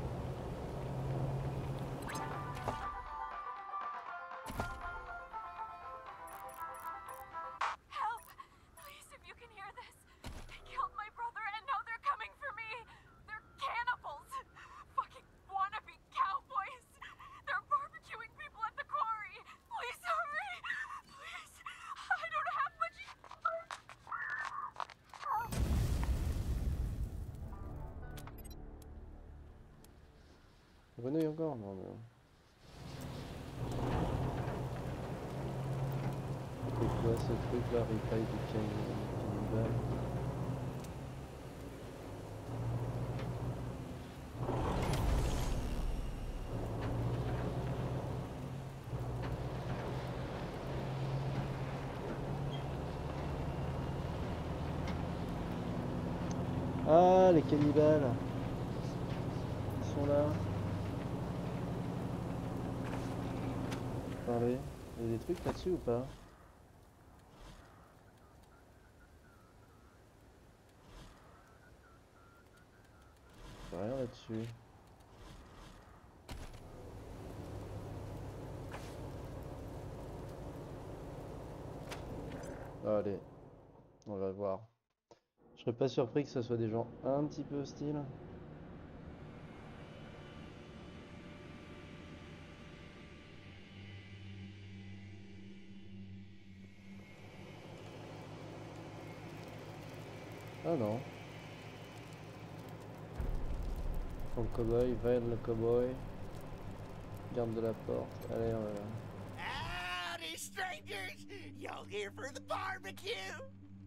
Help! Please, if you can hear this. They killed my brother and now they're coming for me. They're cannibals. Fucking wannabe cowboys. They're barbecuing people at the quarry. Please hurry. Please. I don't have much. Venez encore, non mais... C'est quoi ce truc là, replay du cannibal? Ah, les cannibales! Ils sont là. Parler. Il y a des trucs là-dessus ou pas? Il y a rien là-dessus. Allez, on va voir. Je serais pas surpris que ce soit des gens un petit peu hostiles. Ah non. Pour le cowboy, va le cowboy. Garde de la porte. Allez, on va là. Howdy, strangers! Y'all here for the barbecue?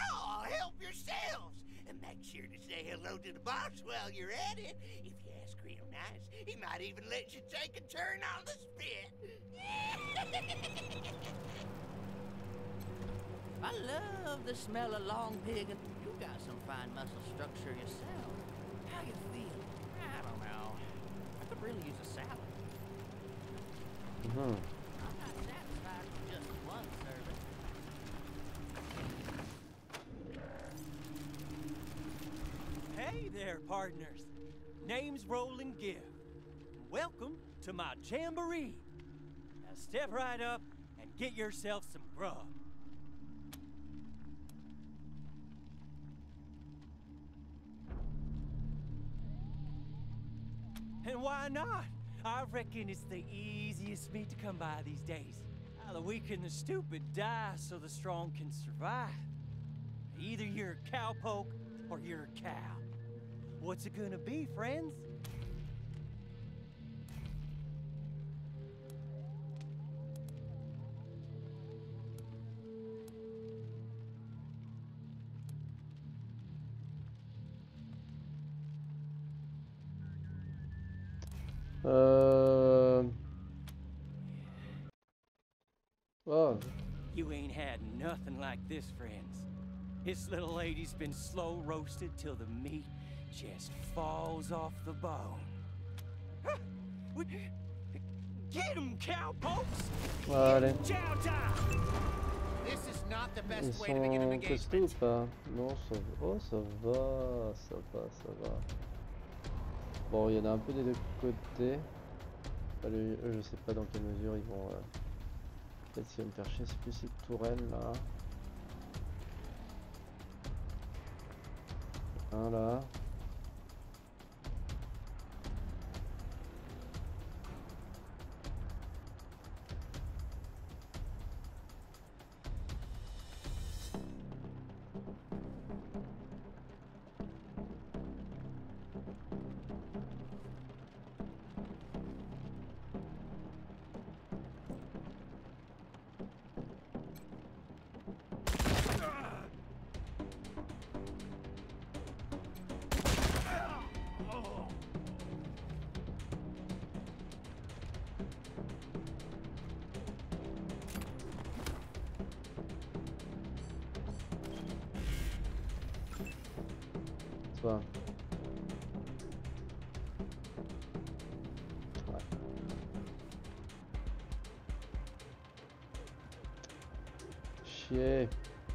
Oh, help yourselves! And make sure to say hello to the boss while you're at it. If you ask real nice, he might even let you take a turn on the spit. I love the smell of long pig. And you got some fine muscle structure yourself. How you feel? I don't know. I could really use a salad. Mm-hmm. I'm not satisfied with just one serving. Hey there, partners. Name's Roland Gift. Welcome to my jamboree. Now step right up and get yourself some grub. And why not? I reckon it's the easiest meat to come by these days. Uh, the weak and the stupid die so the strong can survive. Either you're a cowpoke or you're a cow. What's it gonna be, friends? Euh... Oh. You ain't had nothing like this, friends. This little lady's been slow roasted till the meat just falls off the bone. Get 'em, cowpokes! Allez. Chow time! This is not the best Ils way to begin an sont costauds ou engagement. pas? Non, ça va. Oh, ça va, ça va, ça va. Bon, il y en a un peu des deux côtés. Allez, eux, je sais pas dans quelle mesure ils vont... Euh... Peut-être qu'ils vont me faire chier, c'est plus ces tourelles là. Un là. Toi. Ouais. Chier.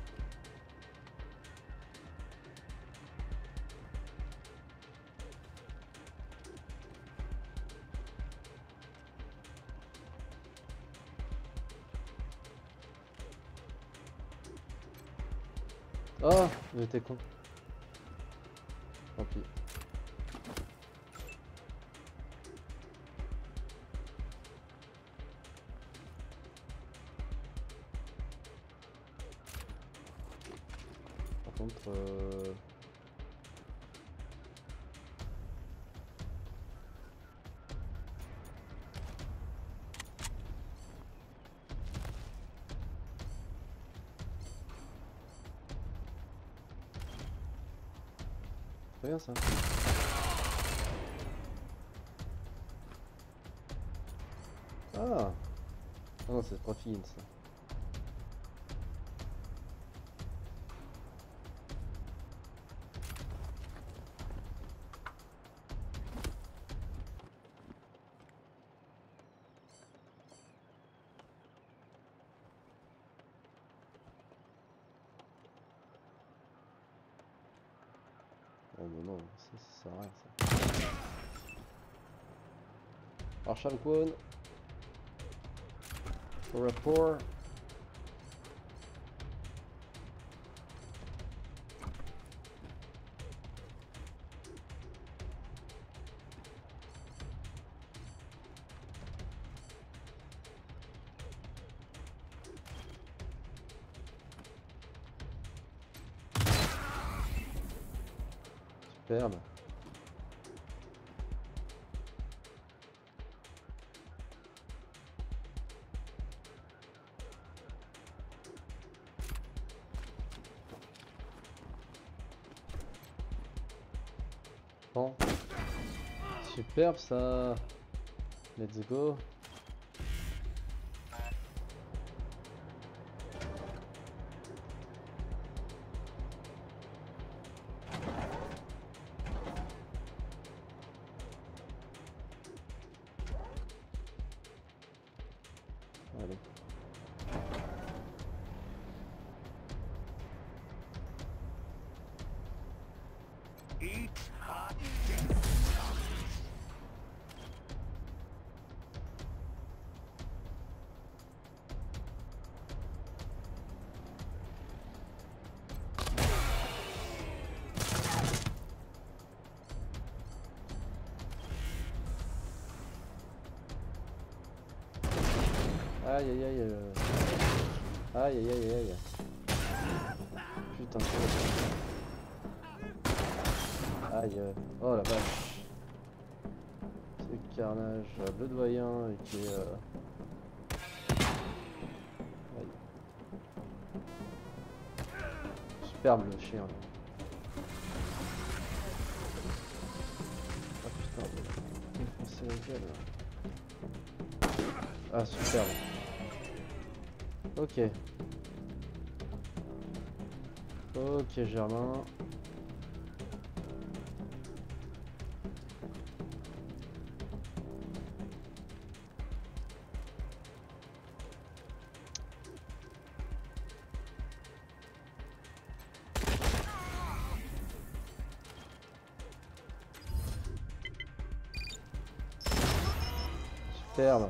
Oh, j'étais con. Tant pis. Par contre, euh... c'est bien ça. Ah, ah non, c'est pas fini ça. Oh mais non, ça, ça sert à rien ça. Marshall Kwon. For a pour. Superbe. Bon. Superbe ça. Let's go. Allez. Aïe aïe aïe euh... Aïe aïe aïe aïe. Putain c'est... Aïe euh... Oh la vache. C'est carnage. Le doyen qui est... Euh... Aïe. Superbe le chien. Ah putain, il me fonçait la gueule. Ah superbe. Ok. Ok Germain. Superbe.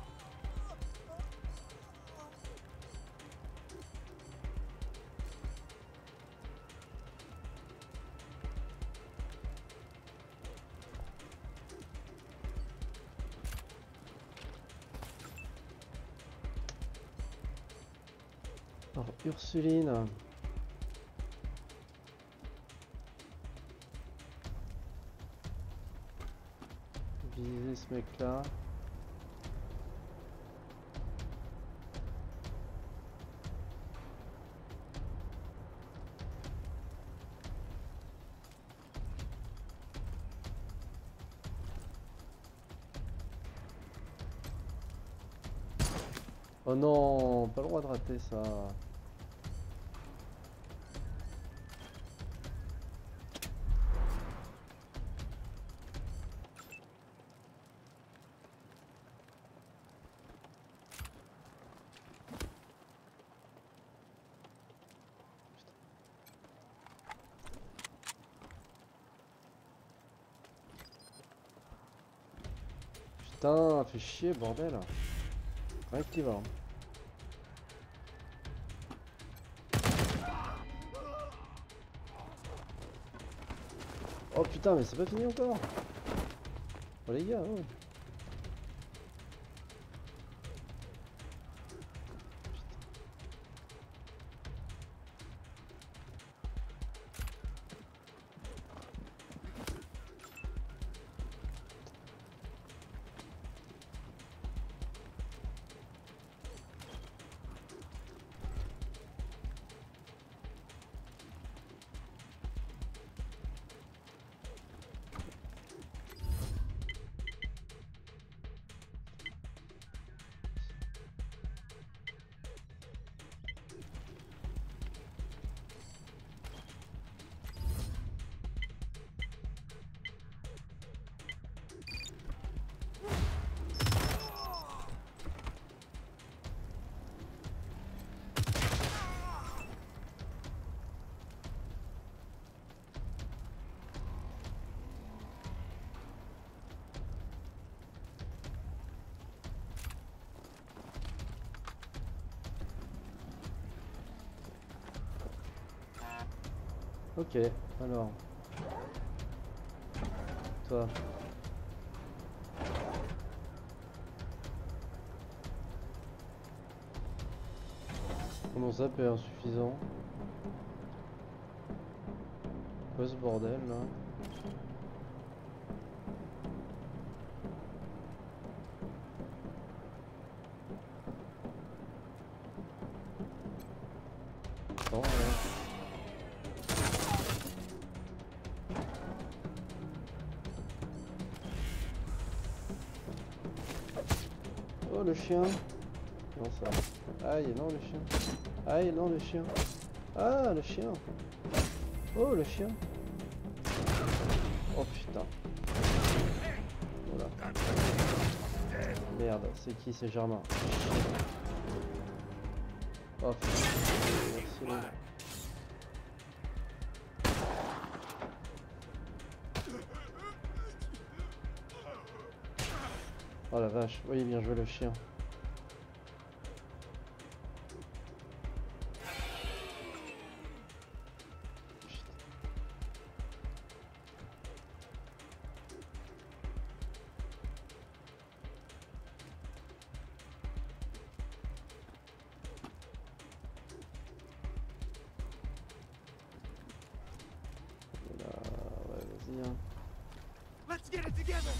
Alors, Ursuline. Viser ce mec là. Oh non, pas le droit de rater ça. Putain, fait chier bordel. Rien qui va. Hein. Oh putain, mais c'est pas fini encore. Oh les gars, oh. Ok, alors. Toi. Comment ça peut être insuffisant? Quoi ce bordel là? Bon, ouais. Oh le chien. Non ça. Aïe non le chien. Aïe non le chien. Ah le chien. Oh le chien. Oh putain. Voilà. Merde, c'est qui? C'est Germain. Oh putain. Merci les gars. Oh la vache, oui bien joué le chien. Voilà, ouais vas-y hein. Let's get it together.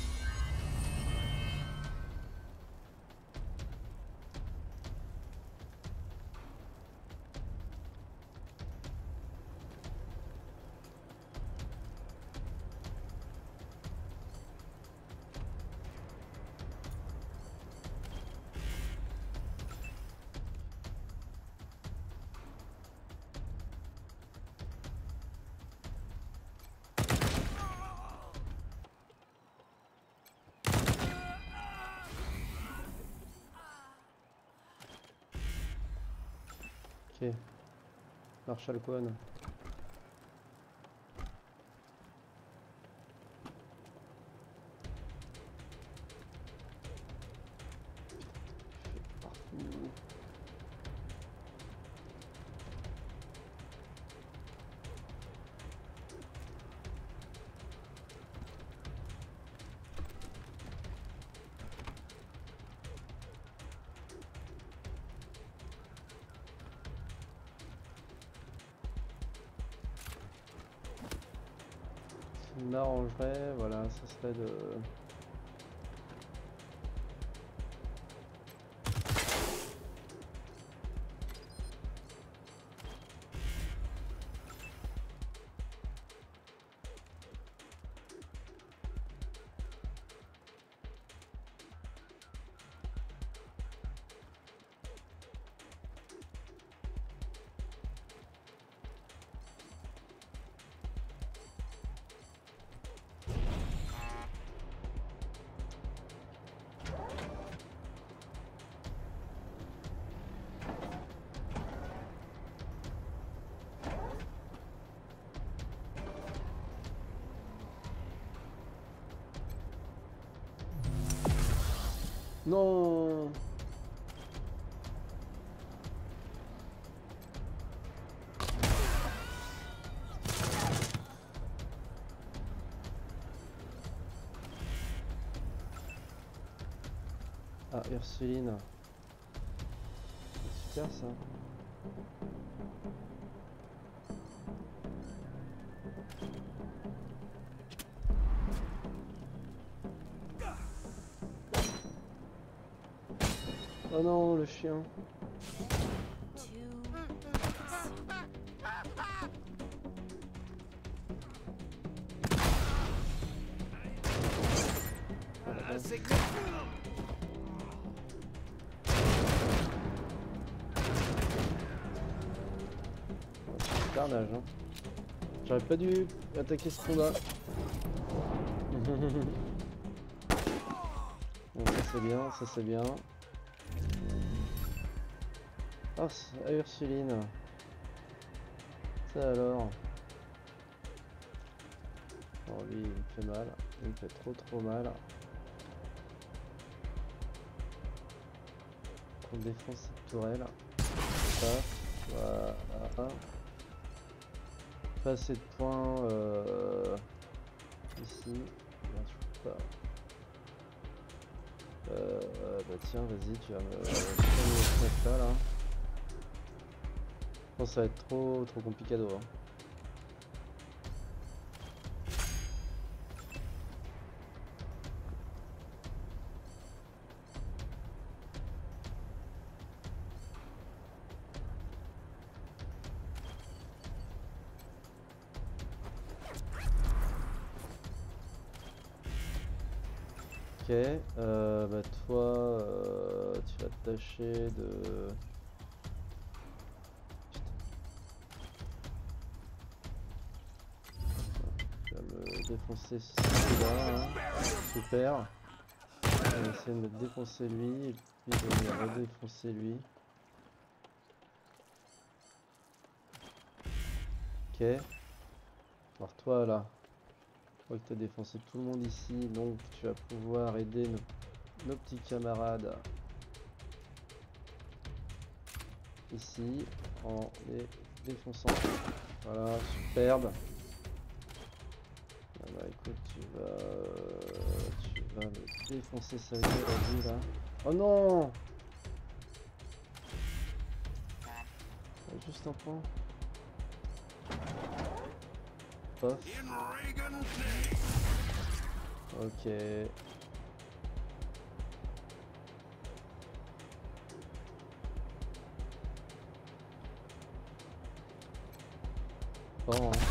Ok. Marshal Kwon. Ce qui m'arrangerait, voilà, ce serait de... Non. Ah, Ursuline. C'est super ça. Oh non, le chien. Carnage, hein. J'aurais pas dû attaquer ce combat. Bon, ça c'est bien, ça c'est bien. Oh, c'est Ursuline. Ça alors. Oh, lui, il me fait mal. Il me fait trop trop mal. On défonce cette tourelle. Ça, voilà. Pas assez de points euh, ici. Bien, je peux pas. Euh, bah tiens, vas-y, tu vas me mettre là, là. Je pense que ça va être trop trop compliqué hein. Ok. Ok, euh, bah toi, euh, tu vas te tâcher de... Tu vas me défoncer celui-là, hein. Super. On va essayer de me défoncer lui, et puis je vais me redéfoncer lui. Ok. Alors toi là, je crois que tu as défoncé tout le monde ici, donc tu vas pouvoir aider nos, nos petits camarades ici en les défonçant. Voilà, superbe. Ah bah écoute, tu vas, tu vas me défoncer sa gueule à lui là. Oh non! Juste un point. Pof. Ok. Bon. Hein.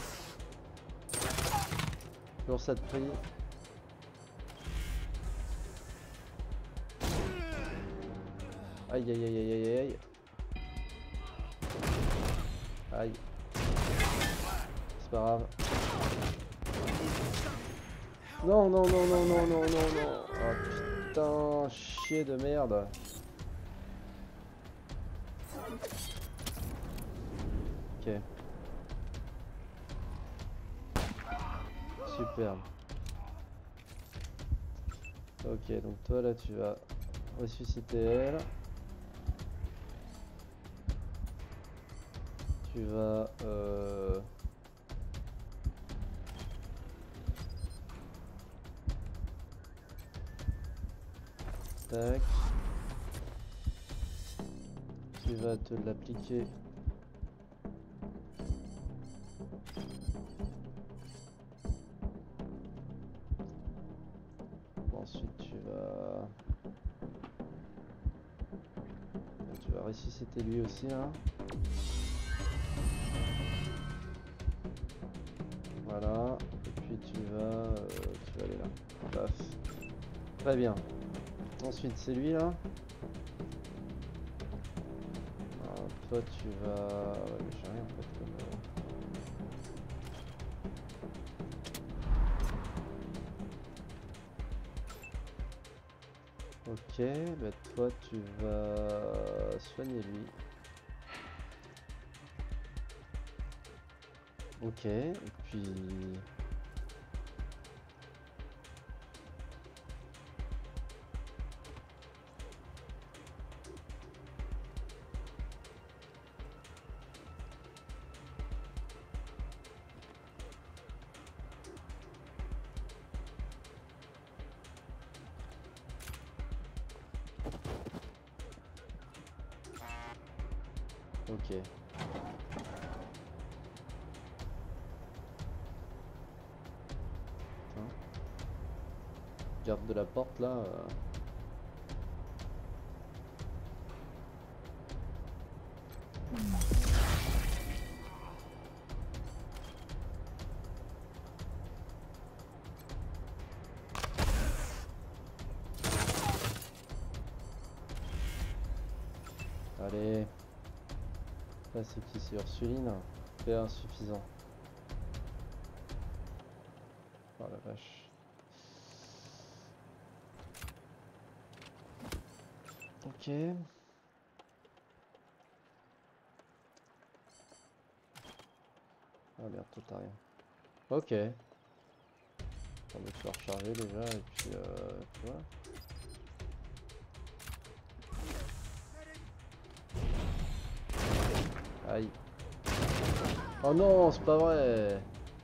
Toujours ça te prie. Aïe aïe aïe aïe aïe aïe. Aïe. C'est pas grave. Non non non non non non non non. Oh putain, chier de merde. Ok. Superbe. Ok, donc toi là tu vas ressusciter elle. Tu vas euh... tac. Tu vas te l'appliquer. Ensuite tu vas... Tu vas ressusciter lui aussi hein. Voilà, et puis tu vas, euh, tu vas aller là. Paf. Très bien. Ensuite c'est lui là. Alors, toi tu vas... Ouais, mais j'ai rien en fait comme... Euh... Ok, bah toi tu vas soigner lui. Ok, et puis... Ok. Garde de la porte là. Euh... Allez. Là c'est qui? C'est Ursuline. C'est insuffisant. Oh la vache. Ok. Ah merde, toi t'as rien. Ok. On va te recharger déjà et puis euh, tu vois. Aïe. Oh non, c'est pas vrai.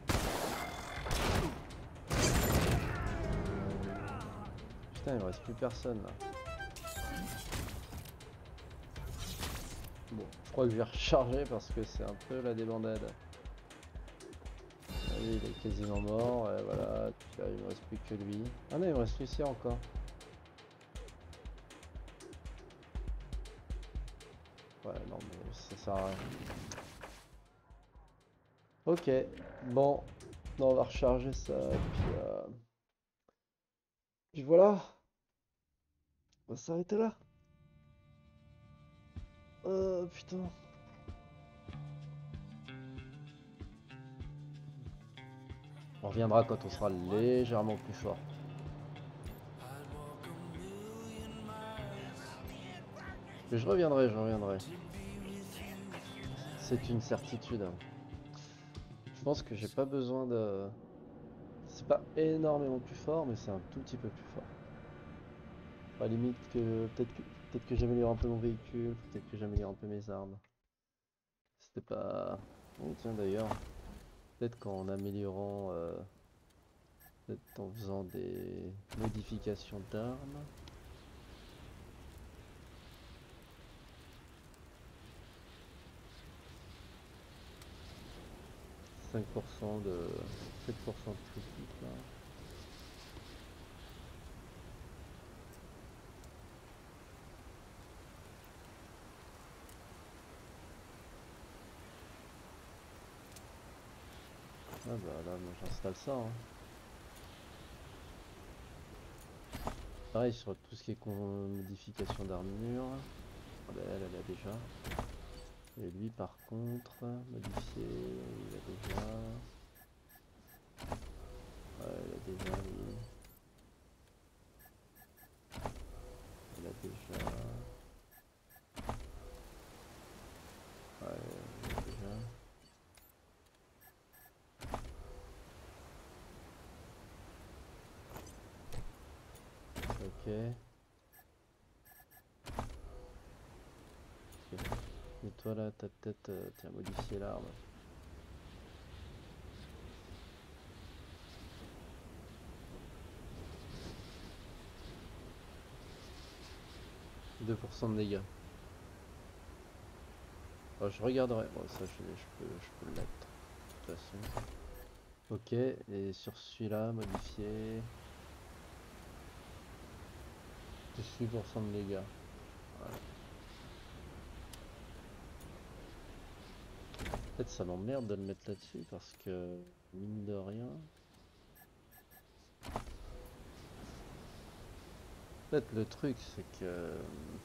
Putain, il me reste plus personne là. Bon, je crois que je vais recharger parce que c'est un peu la débandade. Allez, il est quasiment mort, et voilà, puis là il me reste plus que lui. Ah non, il me reste Lucie encore. Ouais, non, mais ça sert à rien. Ok, bon, non, on va recharger ça, et puis... Euh... Puis voilà. On va s'arrêter là. Oh putain. On reviendra quand on sera légèrement plus fort. Je reviendrai, je reviendrai. C'est une certitude. Je pense que j'ai pas besoin de... C'est pas énormément plus fort, mais c'est un tout petit peu plus fort. À la limite que peut-être que peut-être que j'améliore un peu mon véhicule, peut-être que j'améliore un peu mes armes. C'était pas... Oh tiens d'ailleurs, peut-être qu'en améliorant... Euh... Peut-être en faisant des modifications d'armes. cinq pour cent de... sept pour cent de critique là. Ah bah là, moi j'installe ça. Hein. Pareil sur tout ce qui est con modification d'armure. Ah bah elle, elle a déjà. Et lui par contre, modifié, il a déjà. Ouais, il a déjà lui. Il a déjà. Ouais, il a déjà. Ok. Ok. Et toi là, t'as peut-être euh, t'as modifié l'arme. deux pour cent de dégâts. Oh, je regarderai. Bon, ça je, je peux, je peux le mettre. De toute façon. Ok, et sur celui-là, modifié. dix-huit pour cent de dégâts. Voilà. Peut-être ça m'emmerde de le mettre là-dessus parce que, mine de rien. En fait, le truc, c'est que.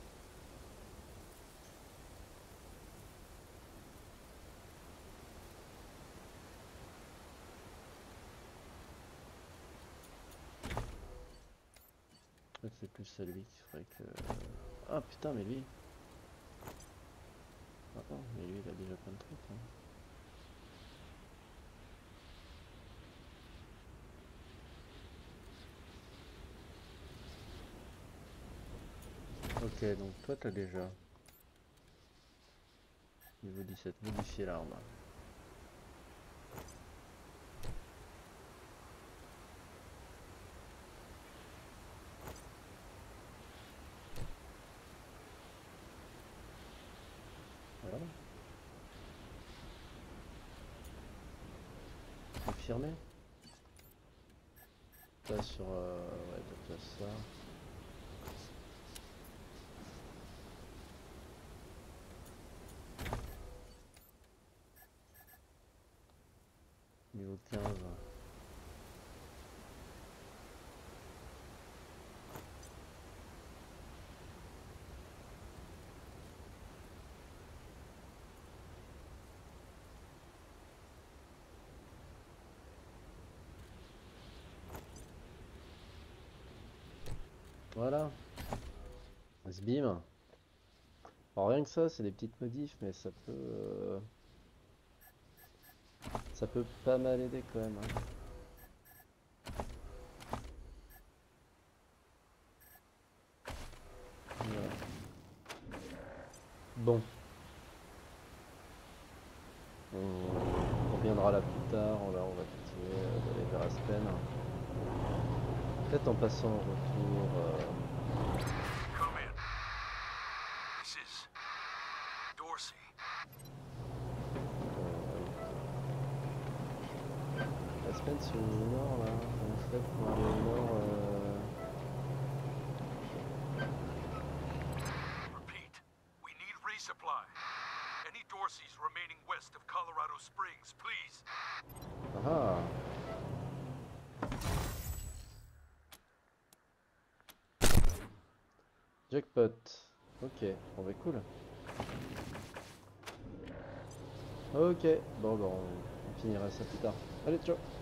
En fait, c'est plus celui qui ferait que. Ah putain, mais lui. Attends, mais lui, il a déjà plein de trucs. Hein. Ok, donc toi t'as déjà niveau dix-sept, modifier l'arme. Voilà. Confirmer. Là sur euh, ouais, t'as déjà ça. Niveau quinze. Voilà. Sbim. Alors rien que ça, c'est des petites modifs, mais ça peut... Euh... Ça peut pas mal aider quand même. Hein. Voilà. Bon. On reviendra là plus tard, on va, on va continuer d'aller vers Aspen. Peut-être en passant au retour... Euh... Come in. This is Dorsey. Euh... Aspen c'est au nord là, en fait pour aller au nord... Euh... Repeat. We need resupply. Any Dorseys remaining west of Colorado Springs, please. Ah. Jackpot. Ok, bon bah cool. Ok, bon bah on, on finira ça plus tard. Allez, ciao.